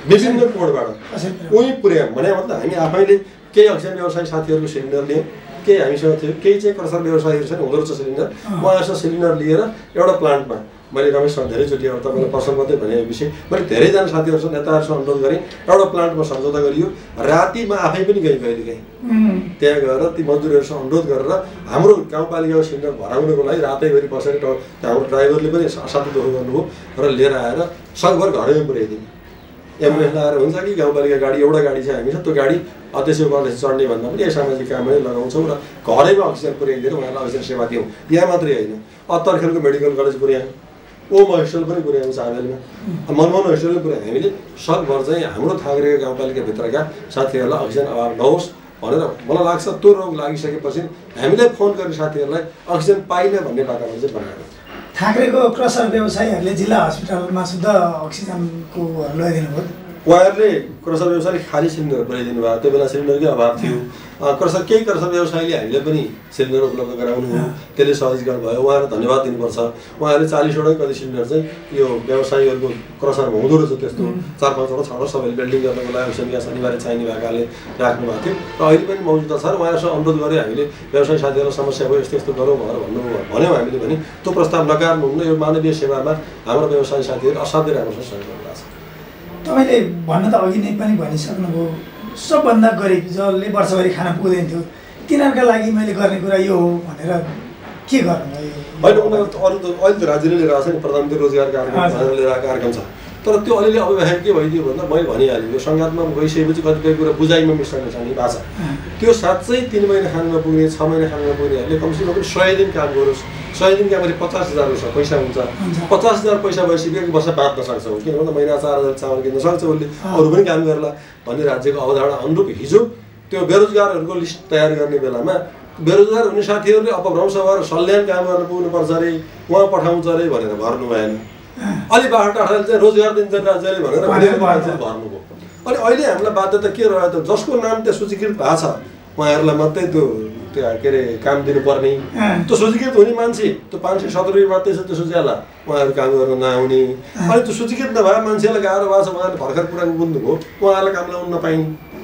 विभिन्न कोडबाट उही पुर्यायौँ भने मतलब हामी आफैले केही अक्सिजन व्यवसायी साथीहरूको सिलिन्डर लियौँ, केही हामीसँग थियो, केही चाहिँ क्रसर व्यवसायीहरू छन् हुँदो रहेछ सिलिन्डर, उहाँहरूसँग सिलिन्डर लिएर एउटा प्लान्टमा मैले रमेशसँग धेरैचोटि अब तपाईँलाई पर्सन मात्रै भने विषय मैले धेरैजना साथीहरूसँग नेताहरूसँग अनुरोध गरेँ, एउटा प्लान्टमा सम्झौता गरियो। रातिमा आफै पनि गएँ कहिलेकाहीँ त्यहाँ गएर ती मजदुरहरूसँग अनुरोध गरेर हाम्रो गाउँपालिकाको सिलिन्डर भराउनको लागि रातैभरि बसेर हाम्रो ड्राइभरले पनि असाध्यै दुःख गर्नुभयो र लिएर आएर सकभर घरैमा पुर्याइदिउँ। एम्बुलेन्स लगाएर हुन्छ कि गाउँपालिका गाडी एउटा गाडी चाहिँ हामी छ, त्यो गाडी अध्यक्ष उपाध्यक्ष चढ्ने भन्दा पनि सामाजिक काममै लगाउँछौँ र घरैमा अक्सिजन पुर्याइदिएर उहाँलाई अक्सिजन सेवा दिउँ। यहाँ मात्रै होइन, अत्तरखेलको मेडिकल कलेज पुर्यायौँ, ओम होस्टेल पनि पुर्यायौँ, साबेलमा मनमोहन होस्टेल पनि पुर्यायौँ। हामीले सकभर चाहिँ हाम्रो थाग्रेको गाउँपालिकाभित्रका साथीहरूलाई अक्सिजन अभाव नहोस् भनेर मलाई लाग्छ त्यो रोग लागिसकेपछि हामीलाई फोन गर्ने साथीहरूलाई अक्सिजन पाइन भन्ने वातावरण चाहिँ बनाएर थाग्रेको क्रसर व्यवसायीहरूले जिल्ला हस्पिटलमा शुद्ध अक्सिजनको लगाइदिनु भयो। उहाँहरूले क्रसर व्यवसायले खाली सिलिन्डर पुर्याइदिनु भयो, त्यो बेला सिलिन्डरकै अभाव थियो। केही क्रसर व्यवसायीले हामीले पनि सिलिन्डर उपलब्ध गराउनु हो, त्यसले सहजीकरण भयो, उहाँहरूलाई धन्यवाद दिनुपर्छ। उहाँहरूले 40वटा कति सिलिन्डर चाहिँ यो व्यवसायीहरूको क्रसरमा हुँदो रहेछ, त्यस्तो 4-5वटा 6वटा सबैले बिल्डिङ गर्नको लागि अक्सिजन ग्यास अनिवार्य चाहिने भएकाले राख्नु भएको थियो र अहिले पनि मौजुद छ। र उहाँहरूसँग अनुरोध गरेँ हामीले व्यवसायी साथीहरूलाई समस्या भयो यस्तो यस्तो गरौँ भनेर भन्यौँ हामीले भने त्यो प्रस्ताव नकार्नुहुन्न। यो मानवीय सेवामा हाम्रो व्यवसायी साथीहरू असाध्यै राम्रोसँग सहयोग गर्नु भएको छ। तपाईँले भन्न त अघि नै पनि भनिसक्नुभयो, सबभन्दा गरिब जसले वर्षभरि खाना पुग्दैन थियो तिनीहरूका लागि मैले गर्ने कुरा यो हो भनेर के गर्नुभयो? होइन, उनीहरू त अरू त अहिले त राज्यले लिएर आएको छ नि, प्रधानमन्त्री रोजगार कार्यक्रम लिएर आएको कार्यक्रम छ। तर त्यो अलिअलि अव्यवहारिक के भइदियो भन्दा मैले भनिहालेँ, यो सङ्घातमा गइसकेपछि कतिपय कुरा बुझाइमा मिस्टर्ने छ नि भाषा, त्यो साँच्चै 3 महिना खान नपुग्ने 6 महिना खान नपुग्नेहरूले कमसेकम पनि 100 दिन काम गरोस्। 100 दिन काम गरे 50,000 पैसा हुन्छ। 50,000 पैसा भएपछि 1 वर्ष बाँच्न सक्छ, किन भन्दा महिना 4,000 चामल किन्न सक्छ उसले, अरू पनि काम गर्ला भन्ने राज्यको अवधारणा अनुरूप हिजो त्यो बेरोजगारहरूको लिस्ट तयार गर्ने बेलामा बेरोजगार हुने साथीहरूले अपभ्रंश भएर सल्यान काम गर्न पुग्नुपर्छ अरे, उहाँ पठाउँछ अरे भनेर भर्नु भएन। अलि बाटो टाढाले चाहिँ रोजगार दिन्छ राज्यले भनेर मान्छेले भर्नुभयो। अनि अहिले हामीलाई बाध्यता के रह्यो त, जसको नाम त्यहाँ सूचीकृत भएको छ उहाँहरूलाई मात्रै त्यो के अरे काम दिनुपर्ने, त्यो सूचीकृत हुने मान्छे त्यो 570 मात्रै छ त्यो सूचीवाला, उहाँहरू काम गर्न नआउने। अनि त्यो सूचीकृत नभए मान्छेलाई गाह्रो भएको छ, उहाँहरूले भर्खर पुरा बुझ्नुभयो, उहाँहरूलाई काम लगाउनु नपाइने।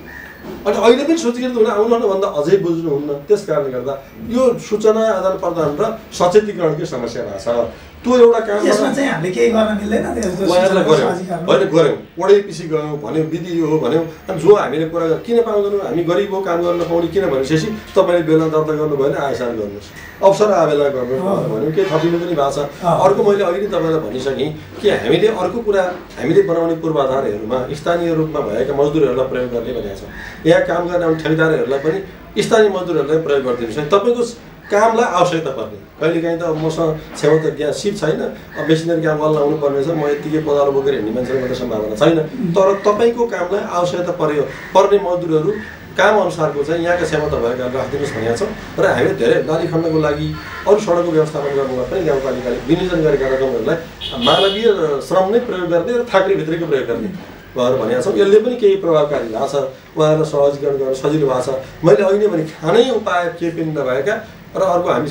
अनि अहिले पनि सूचीकृत हुन आउनुहुन्न भन्दा अझै बुझ्नुहुन्न। त्यस कारणले गर्दा यो सूचना आदान प्रदान र सचेतीकरणकै समस्या भएको छ। त्यो एउटा काम यसमा चाहिँ हामीले केही गर्न मिल्दैन, उहाँहरूलाई गऱ्यौँ होइन, गऱ्यौँ वडै पछि गयौँ भन्यो, विधि यो हो भन्यौँ। अनि जो हामीले कुरा किन पाउँदैनौँ, हामी गरिब हो काम गर्न पाउने किन भनेपछि तपाईँले बेला दर्ता गर्नु भएन आयसार गर्नुहोस्, अवसर आवेला गर्नुहोस् भन्यो, केही थपिनु पनि भएको छ। अर्को मैले अहिले तपाईँलाई भनिसकेँ कि हामीले अर्को कुरा हामीले बनाउने पूर्वाधारहरूमा स्थानीय रूपमा भएका मजदुरहरूलाई प्रयोग गर्ने भनेको छ। यहाँ काम गर्ने ठेकेदारहरूलाई पनि स्थानीय मजदुरहरूलाई प्रयोग गरिदिनुहोस्। तपाईँको कामलाई आवश्यकता पर्ने, कहिलेकाहीँ त मसँग छेउ त यहाँ सिप छैन, मेसिनरी काम गर्न आउनु पर्ने छ, म यत्तिकै कोदालो बोकेर हिँड्ने मान्छेको मात्रै सम्भावना छैन। तर तपाईँको कामलाई आवश्यकता पर्ने मजदुरहरू काम अनुसारको चाहिँ यहाँका क्षमता भएका राखिदिनुहोस् भनेको छौँ। र हामीले धेरै नाली खन्नको लागि अरू सडकको व्यवस्थापन गर्नुमा पनि गाउँपालिकाले विनियोजन गरेका रकमहरूलाई मानवीय श्रम नै प्रयोग गर्ने र थाक्रीभित्रैको प्रयोग गर्ने भनेर भनेको छौँ। यसले पनि केही प्रभावकारी भएको छ, उहाँहरूलाई सहजीकरण गर्न सजिलो भएको छ। मैले अहिले भने खानै उपाय केही पनि नभएका र अर्को हामी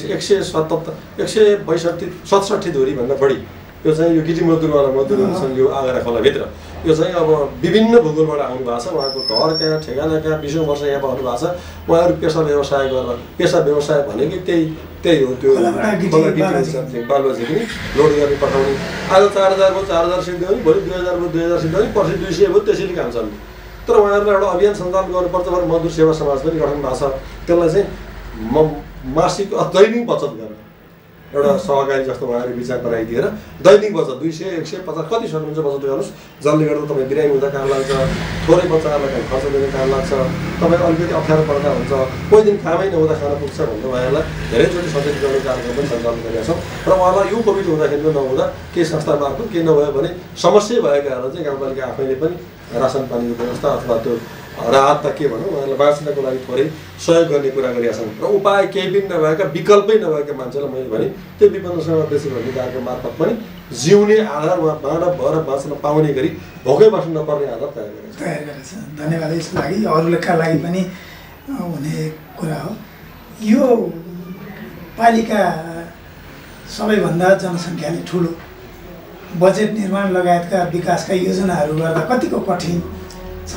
167 धुरीभन्दा बढी यो चाहिँ यो गिटी मजदुरवाला मजदुरहरू छन् यो आगरा खोलाभित्र। यो चाहिँ अब विभिन्न भूगोलबाट आउनु भएको छ, उहाँको घर कहाँ ठेगाना कहाँ 20औं वर्ष यहाँ बस्नु भएको छ। उहाँहरू पेसा व्यवसाय गरेर, पेसा व्यवसाय भनेकै त्यही हो, त्यो बालबच्ची पनि लोड गर्ने पठाउने। आज 4,000 भयो 4,000 सिद्धि हो, भोलि 2,000 भयो 2,000 सिद्धि हो, पर्सि 200 भयो, त्यसैले काम चल्ने। तर उहाँहरूलाई एउटा अभियान सञ्चालन गर्नुपर्छ भनेर मजदुर सेवा समाज पनि गठन भएको छ। त्यसलाई चाहिँ मासिक दैनिक बचत गर्न एउटा सहकारी जस्तो उहाँहरू विचार बनाइदिएर दैनिक बचत 200, 150 कति सक्नुहुन्छ बचत गर्नुहोस्, जसले गर्दा तपाईँ बिरामी हुँदा काम लाग्छ, थोरै बच्चाहरूलाई खर्च दिने काम लाग्छ, तपाईँ अलिकति अप्ठ्यारो पर्दा हुन्छ, कोही दिन कामै नहुँदा खाना पुग्छ भनेर उहाँहरूलाई धेरैचोटि सचेत गर्ने कार्यक्रम पनि सञ्चालन गरेका छौँ। र उहाँलाई यो कोभिड हुँदाखेरि नहुँदा केही संस्था मार्फत केही नभयो भने समस्या भएकाहरू चाहिँ गाउँपालिका आफैले पनि रासन पानीको व्यवस्था अथवा त्यो राहत त के भनौँ उहाँहरूलाई बाँच्नको लागि थोरै सहयोग गर्ने कुरा गरेका छन्। र उपाय केही पनि नभएका विकल्पै नभएका मान्छेलाई मैले भने त्यो विपन्नसँग देश भन्ने कार्यक्रम मार्फत पनि जिउने आधार उहाँ मानव भएर बाँच्न पाउने गरी भोकै बस्नु नपर्ने आधार तयार गरेको छ। धन्यवाद। यसको लागि अरूका लागि पनि हुने कुरा हो। यो पालिका सबैभन्दा जनसङ्ख्याले ठुलो बजेट निर्माण लगायतका विकासका योजनाहरू गर्दा कतिको कठिन छ?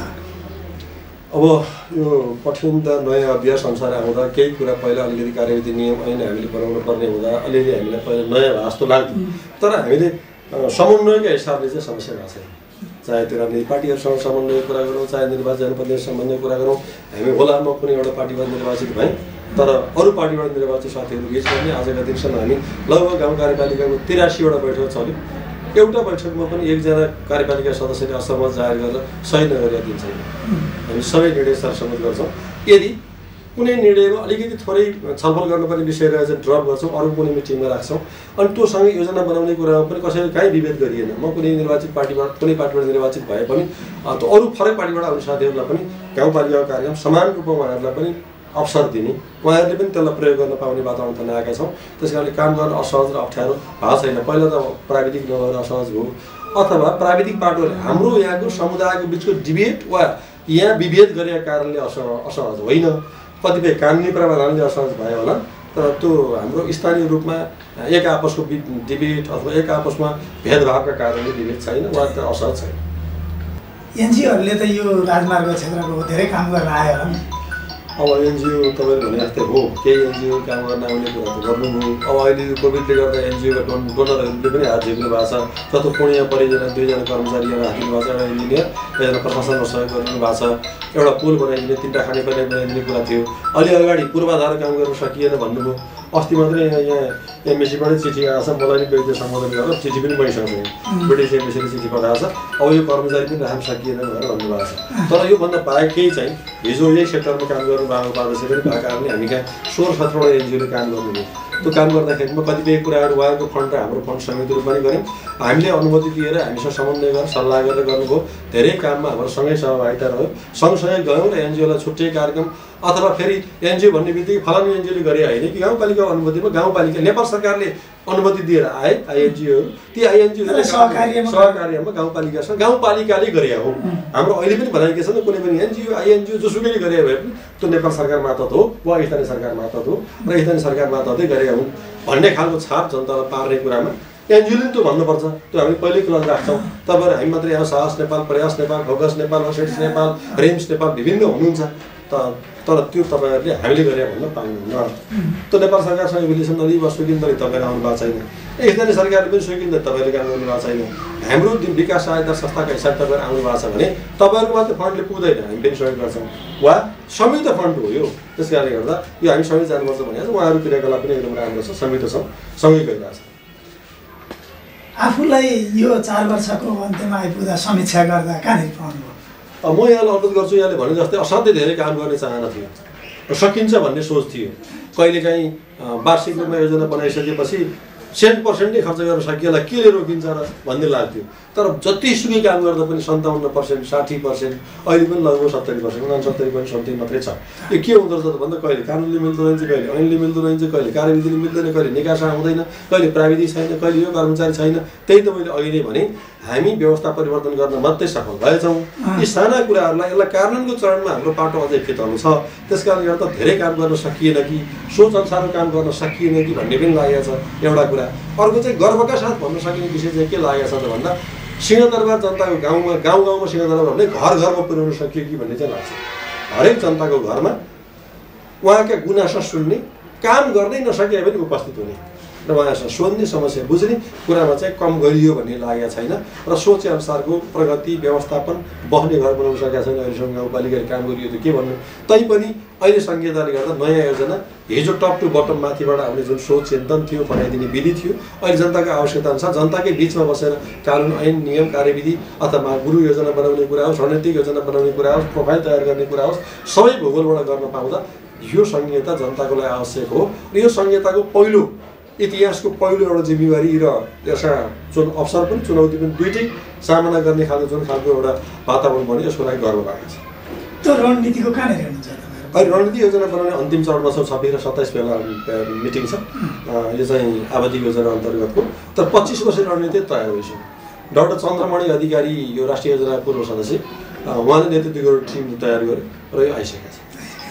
अब यो कठिन त नयाँ अभ्यास अनुसार आउँदा केही कुरा पहिला अलिकति कार्यविधि नियम ऐन हामीले बनाउनु पर्ने हुँदा अलिअलि हामीलाई पहिला नयाँ भए जस्तो लाग्थ्यो। तर हामीले समन्वयकै हिसाबले चाहिँ समस्या भएको छैन। चाहे त्यो राजनीतिक पार्टीहरूसँग समन्वय कुरा गरौँ, चाहे निर्वाचन जनप्रतिनिधि सम्बन्धी कुरा गरौँ। हामी होला म कुनै एउटा पार्टीबाट निर्वाचित भएँ, तर अरू पार्टीबाट निर्वाचित साथीहरू गेट गर्ने आजका दिनसम्म हामी लगभग गाउँ कार्यपालिकाको 83वटा बैठक चल्यो। एउटा बैठकमा पनि एकजना कार्यपालिका सदस्यले असहमत जाहेर गरेर सही नगरेर दिन्छौँ। हामी सबै निर्णय सरसम्मत गर्छौँ। यदि कुनै निर्णयमा अलिकति थोरै छलफल गर्नुपर्ने विषय रहेछ ड्रप गर्छौँ, अरू कुनै मिटिङमा राख्छौँ। अनि त्योसँगै योजना बनाउने कुरामा पनि कसैले काहीँ विभेद गरिएन। म कुनै निर्वाचित पार्टीबाट कुनै पार्टीबाट निर्वाचित भए पनि त्यो अरू फरक पार्टीबाट आउने साथीहरूलाई पनि गाउँपालिकाको कार्यक्रम समान रूपमा उहाँहरूलाई पनि अवसर दिने, उहाँहरूले पनि त्यसलाई प्रयोग गर्न पाउने वातावरण बनाएका छौँ। त्यस कारणले काम गर्न असहज र अप्ठ्यारो भएको छैन। पहिला त प्राविधिक नभएर असहज भयो, अथवा प्राविधिक बाटोले हाम्रो यहाँको समुदायको बिचको डिबेट वा यहाँ विभेद गरेका कारणले असहज होइन। कतिपय कानुनी प्रावधानले असहज भयो होला, तर त्यो हाम्रो स्थानीय रूपमा एक आपसको डिबेट अथवा एक आपसमा भेदभावका कारणले डिबेट छैन वा त असहज छैन। एनजिओहरूले त यो राजमार्ग क्षेत्रको धेरै काम गर्न आयो होला नि। अब एनजिओ तपाईँले भने जस्तै हो, केही एनजिओ काम गर्न आउने कुरा त गर्नुभयो। अब अहिले कोभिडले गर्दा एनजिओका डोनरहरूले पनि हात झिक्नु भएको छ। जस्तो पूर्णिया परियोजना 2जना कर्मचारी यहाँ राखिदिनु भएको छ, एउटा इन्जिनियर, एकजना प्रशासनमा सहयोग गरिदिनु भएको छ। एउटा पुल बनाइदिने, 3टा खानेपानी बनाइदिने कुरा थियो। अलि अगाडि पूर्वाधार काम गर्न सकिएन भन्नुभयो। अस्ति मात्रै यहाँ एमएसीबाटै चिठी आएको छ, मलाई नि व्यक्ति सम्बोधन गरेर चिठी पनि पढिसक्नु, ब्रिटिस एमएसीले चिठी पठाएको छ। अब यो कर्मचारी पनि राख्न सकिएन भनेर भन्नुभएको छ। तर योभन्दा बाहेक केही चाहिँ हिजो यही सेक्टरमा काम गर्नुभएको पारदर्शी पनि भएको कारणले हामी कहाँ 16-17वटा एनजिओले काम गर्नुभयो। त्यो काम गर्दाखेरिमा कतिपय कुराहरू उहाँको फन्ड र हाम्रो फन्ड संयुक्त रूपमा पनि गऱ्यौँ। हामीले अनुमति दिएर हामीसँग समन्वय गरेर सल्लाह गरेर गर्नुभयो। धेरै काममा हाम्रो सँगै सहभागिता रह्यो। सँगसँगै गयौँ र एनजिओलाई छुट्टै कार्यक्रम अथवा फेरि एनजिओ भन्ने बित्तिकै फलानु एनजिओले गरे होइन कि गाउँपालिकाको अनुमतिमा गाउँपालिका नेपाल सरकारले अनुमति दिएर आए आइएनजिओहरू, ती आइएनजिओहरूले सहकार्यमा गाउँपालिकासँग गाउँपालिकाले गरे हो। हाम्रो अहिले पनि भनाइएको छ कुनै पनि एनजिओ आइएनजिओ जोसुकैले गरे भए पनि त्यो नेपाल सरकार मातहत हो वा स्थानीय सरकार मातहत हो र स्थानीय सरकार मातहतै गरे हुन् भन्ने खालको छाप जनतालाई पार्ने कुरामा एनजिओले त्यो भन्नुपर्छ। त्यो हामी पहिल्यै क्लज राख्छौँ। तपाईँहरू हामी मात्रै यहाँ साहस नेपाल, प्रयास नेपाल, फोकस नेपाल, असेट्स नेपाल, रेम्स नेपाल विभिन्न हुनुहुन्छ, तर त्यो तपाईँहरूले हामीले गरे भन्न पाउनुहुन्न। त्यो नेपाल सरकारसँग एभिलेसन नदिई वा स्वीकृति तपाईँहरू आउनु भएको छैन। स्थानीय सरकारले पनि स्वीकृति तपाईँहरूले काम गर्नु भएको छैन। हाम्रो विकास सहायता संस्थाका हिसाब तपाईँहरू आउनु भएको छ भने तपाईँहरूको मात्रै फन्डले पुग्दैन, हामी पनि सहयोग गर्छौँ वा संयुक्त फन्ड हो यो। त्यस कारणले गर्दा यो हामी सँगै जानुपर्छ भने उहाँहरू क्रियाकलाप पनि एकदम राम्रो छ, संयुक्त छौँ, सँगै गइरहेको छ। आफूलाई यो 4 वर्षको अन्त्यमा आइपुग्दा समीक्षा गर्दा कहाँनिर पाउनुभयो? म यहाँलाई अनुरोध गर्छु, यहाँले भने जस्तै असाध्यै धेरै काम गर्ने चाहना थियो र सकिन्छ भन्ने सोच थियो। कहिलेकाहीँ वार्षिक रूपमा योजना बनाइसकेपछि 100% नै खर्च गर्न सकिएला, केले रोकिन्छ र भन्ने लाग्थ्यो। तर जतिसुकै काम गर्दा पनि 57%, 60%, अहिले पनि लगभग 70%, 69% मात्रै छ। यो के हुँदो रहेछ भन्दा कहिले कानुनले मिल्दो रहन्छ, कहिले ऐनले मिल्दो रहन्छ, कहिले कार्यविधिले मिल्दैन, कहिले निकासा हुँदैन, कहिले प्राविधिक छैन, कहिले यो कर्मचारी छैन। त्यही त मैले अहिले भने हामी व्यवस्था परिवर्तन गर्न मात्रै सफल भएछौँ। यी साना कुराहरूलाई यसलाई कार्यान्वयनको चरणमा हाम्रो पाटो अझै खेतहरू छ। त्यस कारणले गर्दा धेरै काम गर्न सकिएन कि सोच अनुसारको काम गर्न सकिएन कि भन्ने पनि लागेको छ एउटा कुरा। अर्को चाहिँ गर्वका साथ भन्न सकिने विषय चाहिँ के लागेको छ त भन्दा सिंहदरबार जनताको गाउँमा गाउँमा सिंहदरबार भन्ने घर घरमा पुर्याउन सकियो कि भन्ने चाहिँ लाग्छ। हरेक जनताको घरमा उहाँका गुनासो सुन्ने, काम गर्नै नसके पनि उपस्थित हुने र उहाँसँग सोध्ने, समस्या बुझ्ने कुरामा चाहिँ कम गरियो भन्ने लागेको छैन र सोचे अनुसारको प्रगति व्यवस्थापन बस्ने घर बनाउन सकेका छैन। अहिलेसम्म गाउँपालिकाले काम गरियो त के भन्नु। तैपनि अहिले संहिताले गर्दा नयाँ योजना हिजो टप टु बटम माथिबाट आउने जुन सोच चिन्तन थियो, बनाइदिने विधि थियो, अहिले जनताको आवश्यकता अनुसार जनताकै बिचमा बसेर कानुन ऐन नियम कार्यविधि अथवा गुरु योजना बनाउने कुरा होस्, रणनीतिक योजना बनाउने कुरा होस्, प्रोफाइल तयार गर्ने कुरा होस्, सबै भूगोलबाट गर्न पाउँदा यो संहिता जनताको लागि आवश्यक हो। र यो संहिताको पहिलो इतिहासको पहिलो एउटा जिम्मेवारी र यसका जुन अवसर पनि चुनौती पनि दुइटै सामना गर्ने खालको जुन खालको एउटा वातावरण बन्यो, यसको लागि गर्व लागेको छ। त्यो रणनीतिको कहाँनिर हुनुहुन्छ? अहिले रणनीति योजना बनाउने अन्तिम चरणमा छ। 26 र 27 बेला मिटिङ छ। यो चाहिँ आवधिक योजना अन्तर्गतको। तर 25 वर्ष रणनीति तयार भइसक्यो। डाक्टर चन्द्रमणि अधिकारी यो राष्ट्रिय योजना पूर्व सदस्य, उहाँले नेतृत्व गरेर टिम तयार गर्यो र यो आइसकेको छ।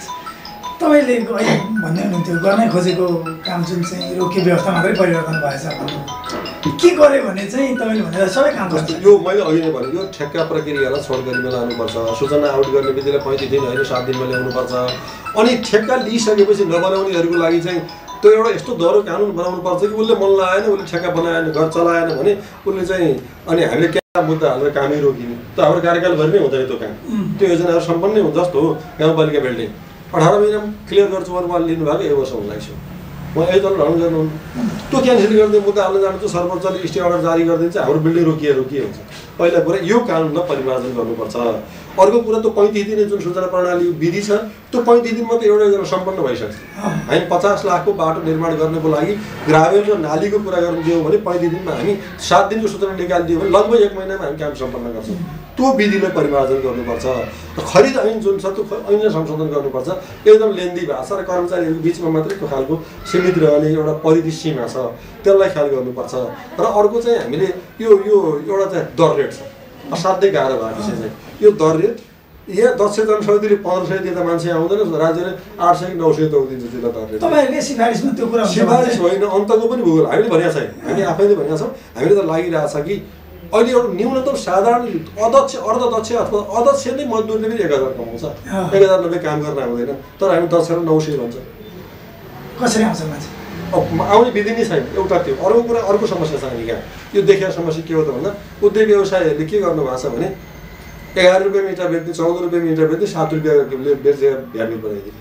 तपाईँले भन्दै हुनुहुन्थ्यो गर्नै खोजेको काम जुन चाहिँ रोकियो व्यवस्था मात्रै परिवर्तन भएछ भन्नु, के गर्यो भने चाहिँ तपाईँले भनेर सबै काम गर्छ। यो मैले अघि नै भने यो ठेक्का प्रक्रियालाई छोडगरीमा लानुपर्छ। सूचना आउट गर्ने बित्तिकै 35 दिन होइन 7 दिनमा ल्याउनुपर्छ। अनि ठेक्का लिइसकेपछि नबनाउनेहरूको लागि चाहिँ त्यो एउटा यस्तो दह्रो कानुन बनाउनु पर्छ कि उसले मन लगाएन, उसले ठेक्का बनाएन, घर चलाएन भने उसले चाहिँ अनि हामीले क्या मुद्दा हालेर कामै रोकिने। त हाम्रो कार्यकालभरि नै हुँदैन त्यो काम। त्यो योजनाहरू सम्पन्न हुन्छ जस्तो हो गाउँपालिका बिल्डिङ 18 महिनामा क्लियर गर्छु भनेर उहाँले लिनुभएको 1 वर्ष हुन लाग्छ। म यही तल ढङ्ग गर्नु त्यो क्यान्सल गर्ने मुद्दा हाल्न जानु सर्वोच्चले स्टे अर्डर जारी गरिदिन्छ, हाम्रो बिल्डिङ रोकिए हुन्छ। पहिला कुरा यो कानुनलाई परिमार्जन गर्नुपर्छ। अर्को कुरा त्यो 35 दिने जुन सूचना प्रणाली विधि छ त्यो 35 दिनमा त एउटा योजना सम्पन्न भइसक्छ। हामी 50 लाखको बाटो निर्माण गर्नको लागि ग्राभेल र नालीको कुरा गर्नु दियौँ भने 35 दिनमा हामी 7 दिनको सूचना निकालिदियो भने लगभग 1 महिनामा हामी काम सम्पन्न गर्छौँ। त्यो विधिलाई परिमार्जन गर्नुपर्छ। खरिद ऐन जुन छ त्यो ऐनलाई संशोधन गर्नुपर्छ। एकदम लेन्दी भएको छ र कर्मचारीहरूको बिचमा मात्रै त्यो खालको सीमित रहने एउटा परिधि सीमा छ, त्यसलाई ख्याल गर्नुपर्छ। र अर्को चाहिँ हामीले यो एउटा चाहिँ दर रेट छ, असाध्यै गाह्रो भएको विषय चाहिँ यो दर रेट। यहाँ दक्ष जनशक्तिले 1500 दिँदा मान्छे आउँदैन, राज्यले 800 कि 900 तौलिदिन्छ जिल्ला दर रेट। तपाईँहरूले सिफारिसमा त्यो कुरा सिफारिस होइन, अन्तको पनि भूगोल हामीले भनेको छैन, हामी आफैले भनेका छौँ। हामीले त लागिरहेछ कि अहिले एउटा न्यूनतम साधारण अध्यक्ष अर्धदक्ष अथवा अध्यक्ष नै मजदुरले पनि 1000 कमाउँछ, 1090 काम गर्न आउँदैन, तर हामी 10 र 900 भन्छ। कसरी आउँछ मान्छे? आउने विधि नै छैन। एउटा त्यो। अर्को कुरा अर्को समस्या छ हामी कहाँ यो देखिया समस्या के हो त भन्दा उद्योग व्यवसायहरूले के गर्नु भएको छ भने 11 रुपियाँमा इँटा बेच्ने, 14 रुपियाँमा इँटा बेच्ने, 7 रुपियाँले बेचेर भ्याट बिल बनाइदिने।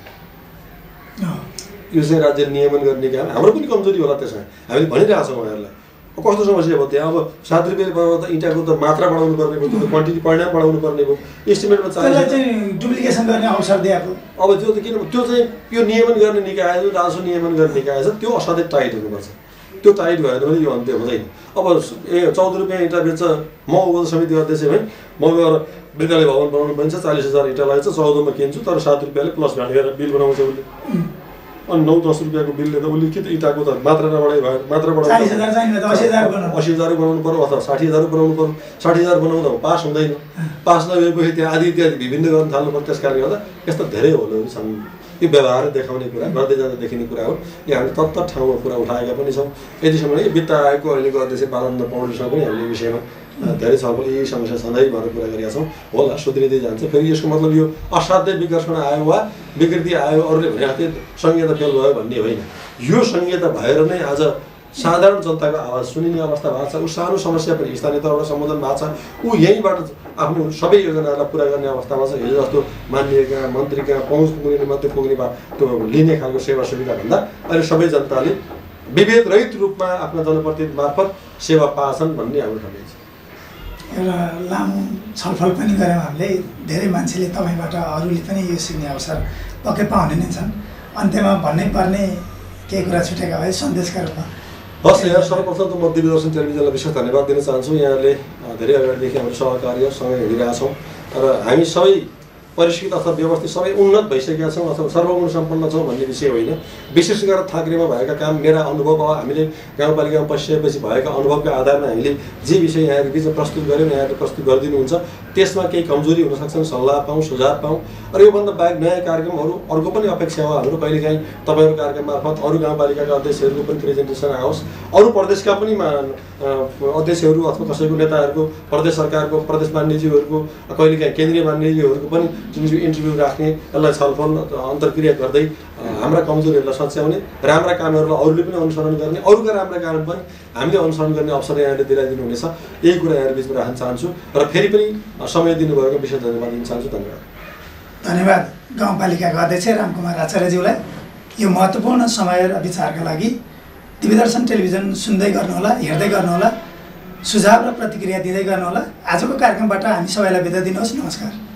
यो चाहिँ राज्यले नियमन गर्ने काम हाम्रो पनि कमजोरी होला त्यसमा। हामीले भनिरहेछौँ उहाँहरूलाई कस्तो समस्या भयो त्यहाँ। अब 7 रुपियाँले बनाउँदा इँटाको त मात्रा बढाउनु पर्ने भयो, त्यो क्वान्टिटी परिणाम बढाउनु पर्ने भयो। एस्टिमेटमा चाहिँ डुप्लिकेसन गर्ने अवसर दिएको। अब त्यो त किन त्यो चाहिँ यो नियमन गर्ने निकाय जो राजस्व नियमन गर्ने निकाय छ त्यो असाध्यै टाइट हुनुपर्छ। त्यो टाइट भएन भने यो अन्त्य हुँदैन। अब 14 रुपियाँ इँटा बेच्छ, म उपज समिति अध्यक्ष भएँ, म गएर विद्यालय भवन बनाउनु भन्छ, 40,000 इँटा लाग्छ, 14मा किन्छु, तर 7 रुपियाँले प्लस भ्याट गरेर बिल बनाउँछ उसले। अनि 9-10 रुपियाँको बिलले त उसले के त इँटाको त मात्रा नबढाइ भयो, मात्रा बढाउनु 80,000 बनाउनु पर्यो अथवा 60,000 बनाउनु पर्यो। 60,000 बनाउँदा पास हुँदैन। पास नभएपछि त्यहाँ आदि इत्यादि विभिन्न गर्न थाल्नु पर्छ। त्यस कारणले गर्दा यस्ता धेरै होलहरू छन्। यो व्यवहार देखाउने कुरा गर्दै जाँदा देखिने कुरा हो। यो हामीले तत्त ठाउँमा कुरा उठाएका पनि छौँ। यतिसम्म यो वित्त आयोगको अहिलेको अध्यक्ष बालनन्द पौडेलसँग पनि हामीले विषयमा धेरै छलफल यही समस्या सधैँ भनेर कुरा गरेका छौँ। होला सुध्रिँदै जान्छ। फेरि यसको मतलब यो असाध्यै विकर्षण आयो वा विकृति आयो अरूले भने त्यो संहिता फेल भयो भन्ने होइन। यो संहिता भएर नै आज साधारण जनताको आवाज सुनिने अवस्था भएको छ। ऊ सानो समस्या पनि स्थानीय तहबाट सम्बोधन भएको छ। ऊ यहीँबाट आफ्नो सबै योजनाहरूलाई पुरा गर्ने अवस्थामा छ। हिजो जस्तो माननीयका मन्त्रीका पहुँच पुग्ने मात्रै पुग्ने त्यो लिने खालको सेवा सुविधा भन्दा अहिले सबै जनताले विभेद रहित रूपमा आफ्ना जनप्रतिनिधि मार्फत सेवा पाछन् भन्ने हाम्रो ठन्डै छ। एउटा लामो छलफल पनि गऱ्यौँ हामीले। धेरै मान्छेले तपाईँबाट अरूले पनि यो सिक्ने अवसर पक्कै पाउने नै छन्। अन्त्यमा भन्नै पर्ने केही कुरा छुटेका भए सन्देशका रूपमा। हस् यहाँ सर्वप्रथम त म दिव्यदर्शन टेलिभिजनलाई विशेष धन्यवाद दिन चाहन्छु। यहाँले धेरै अगाडिदेखि हाम्रो सहकार्यसँगै हिँडिरहेछौँ र हामी सबै परिष्कृत अथवा व्यवस्थित सबै उन्नत भइसकेका छौँ अथवा सर्वगुण सम्पन्न छौँ भन्ने विषय होइन। विशेष गरेर थाक्रेमा भएका काम मेरा अनुभव अब हामीले गाउँपालिकामा पसिसकेपछि भएका अनुभवका आधारमा हामीले जे विषय यहाँको बिचमा प्रस्तुत गऱ्यौँ यहाँले प्रस्तुत गरिदिनुहुन्छ। त्यसमा केही कमजोरी हुन सक्छन्, सल्लाह पाऊँ, सुझाव पाऊँ। र योभन्दा बाहेक नयाँ कार्यक्रमहरू अर्को पनि अपेक्षा हो हाम्रो। कहिलेकाहीँ तपाईँहरूको कार्यक्रम मार्फत अरू गाउँपालिकाका अध्यक्षहरूको पनि प्रेजेन्टेसन आओस्, अरू प्रदेशका पनि अध्यक्षहरू अथवा कसैको नेताहरूको, प्रदेश सरकारको प्रदेश मान्यज्यूहरूको, कहिलेकाहीँ केन्द्रीय मान्यज्यूहरूको पनि इन्टरभ्यू राख्ने, यसलाई छलफल अन्तर्क्रिया गर्दै हाम्रा कमजोरीहरूलाई सच्याउने, राम्रा कामहरूलाई अरूले पनि अनुसरण गर्ने, अरूका राम्रा काम पनि हामीले अनुसरण गर्ने अवसर यहाँले दिलाइदिनु हुनेछ। यही कुरा यहाँहरू बिचमा राख्न चाहन्छु र फेरि पनि समय दिनुभएको विशेष धन्यवाद दिन चाहन्छु। धन्यवाद। धन्यवाद गाउँपालिकाका अध्यक्ष रामकुमार आचार्यज्यूलाई यो महत्त्वपूर्ण समय र विचारका लागि। दिव्यदर्शन टेलिभिजन सुन्दै गर्नुहोला, हेर्दै गर्नुहोला, सुझाव र प्रतिक्रिया दिँदै गर्नुहोला। आजको कार्यक्रमबाट हामी सबैलाई बिदा दिनुहोस्। नमस्कार।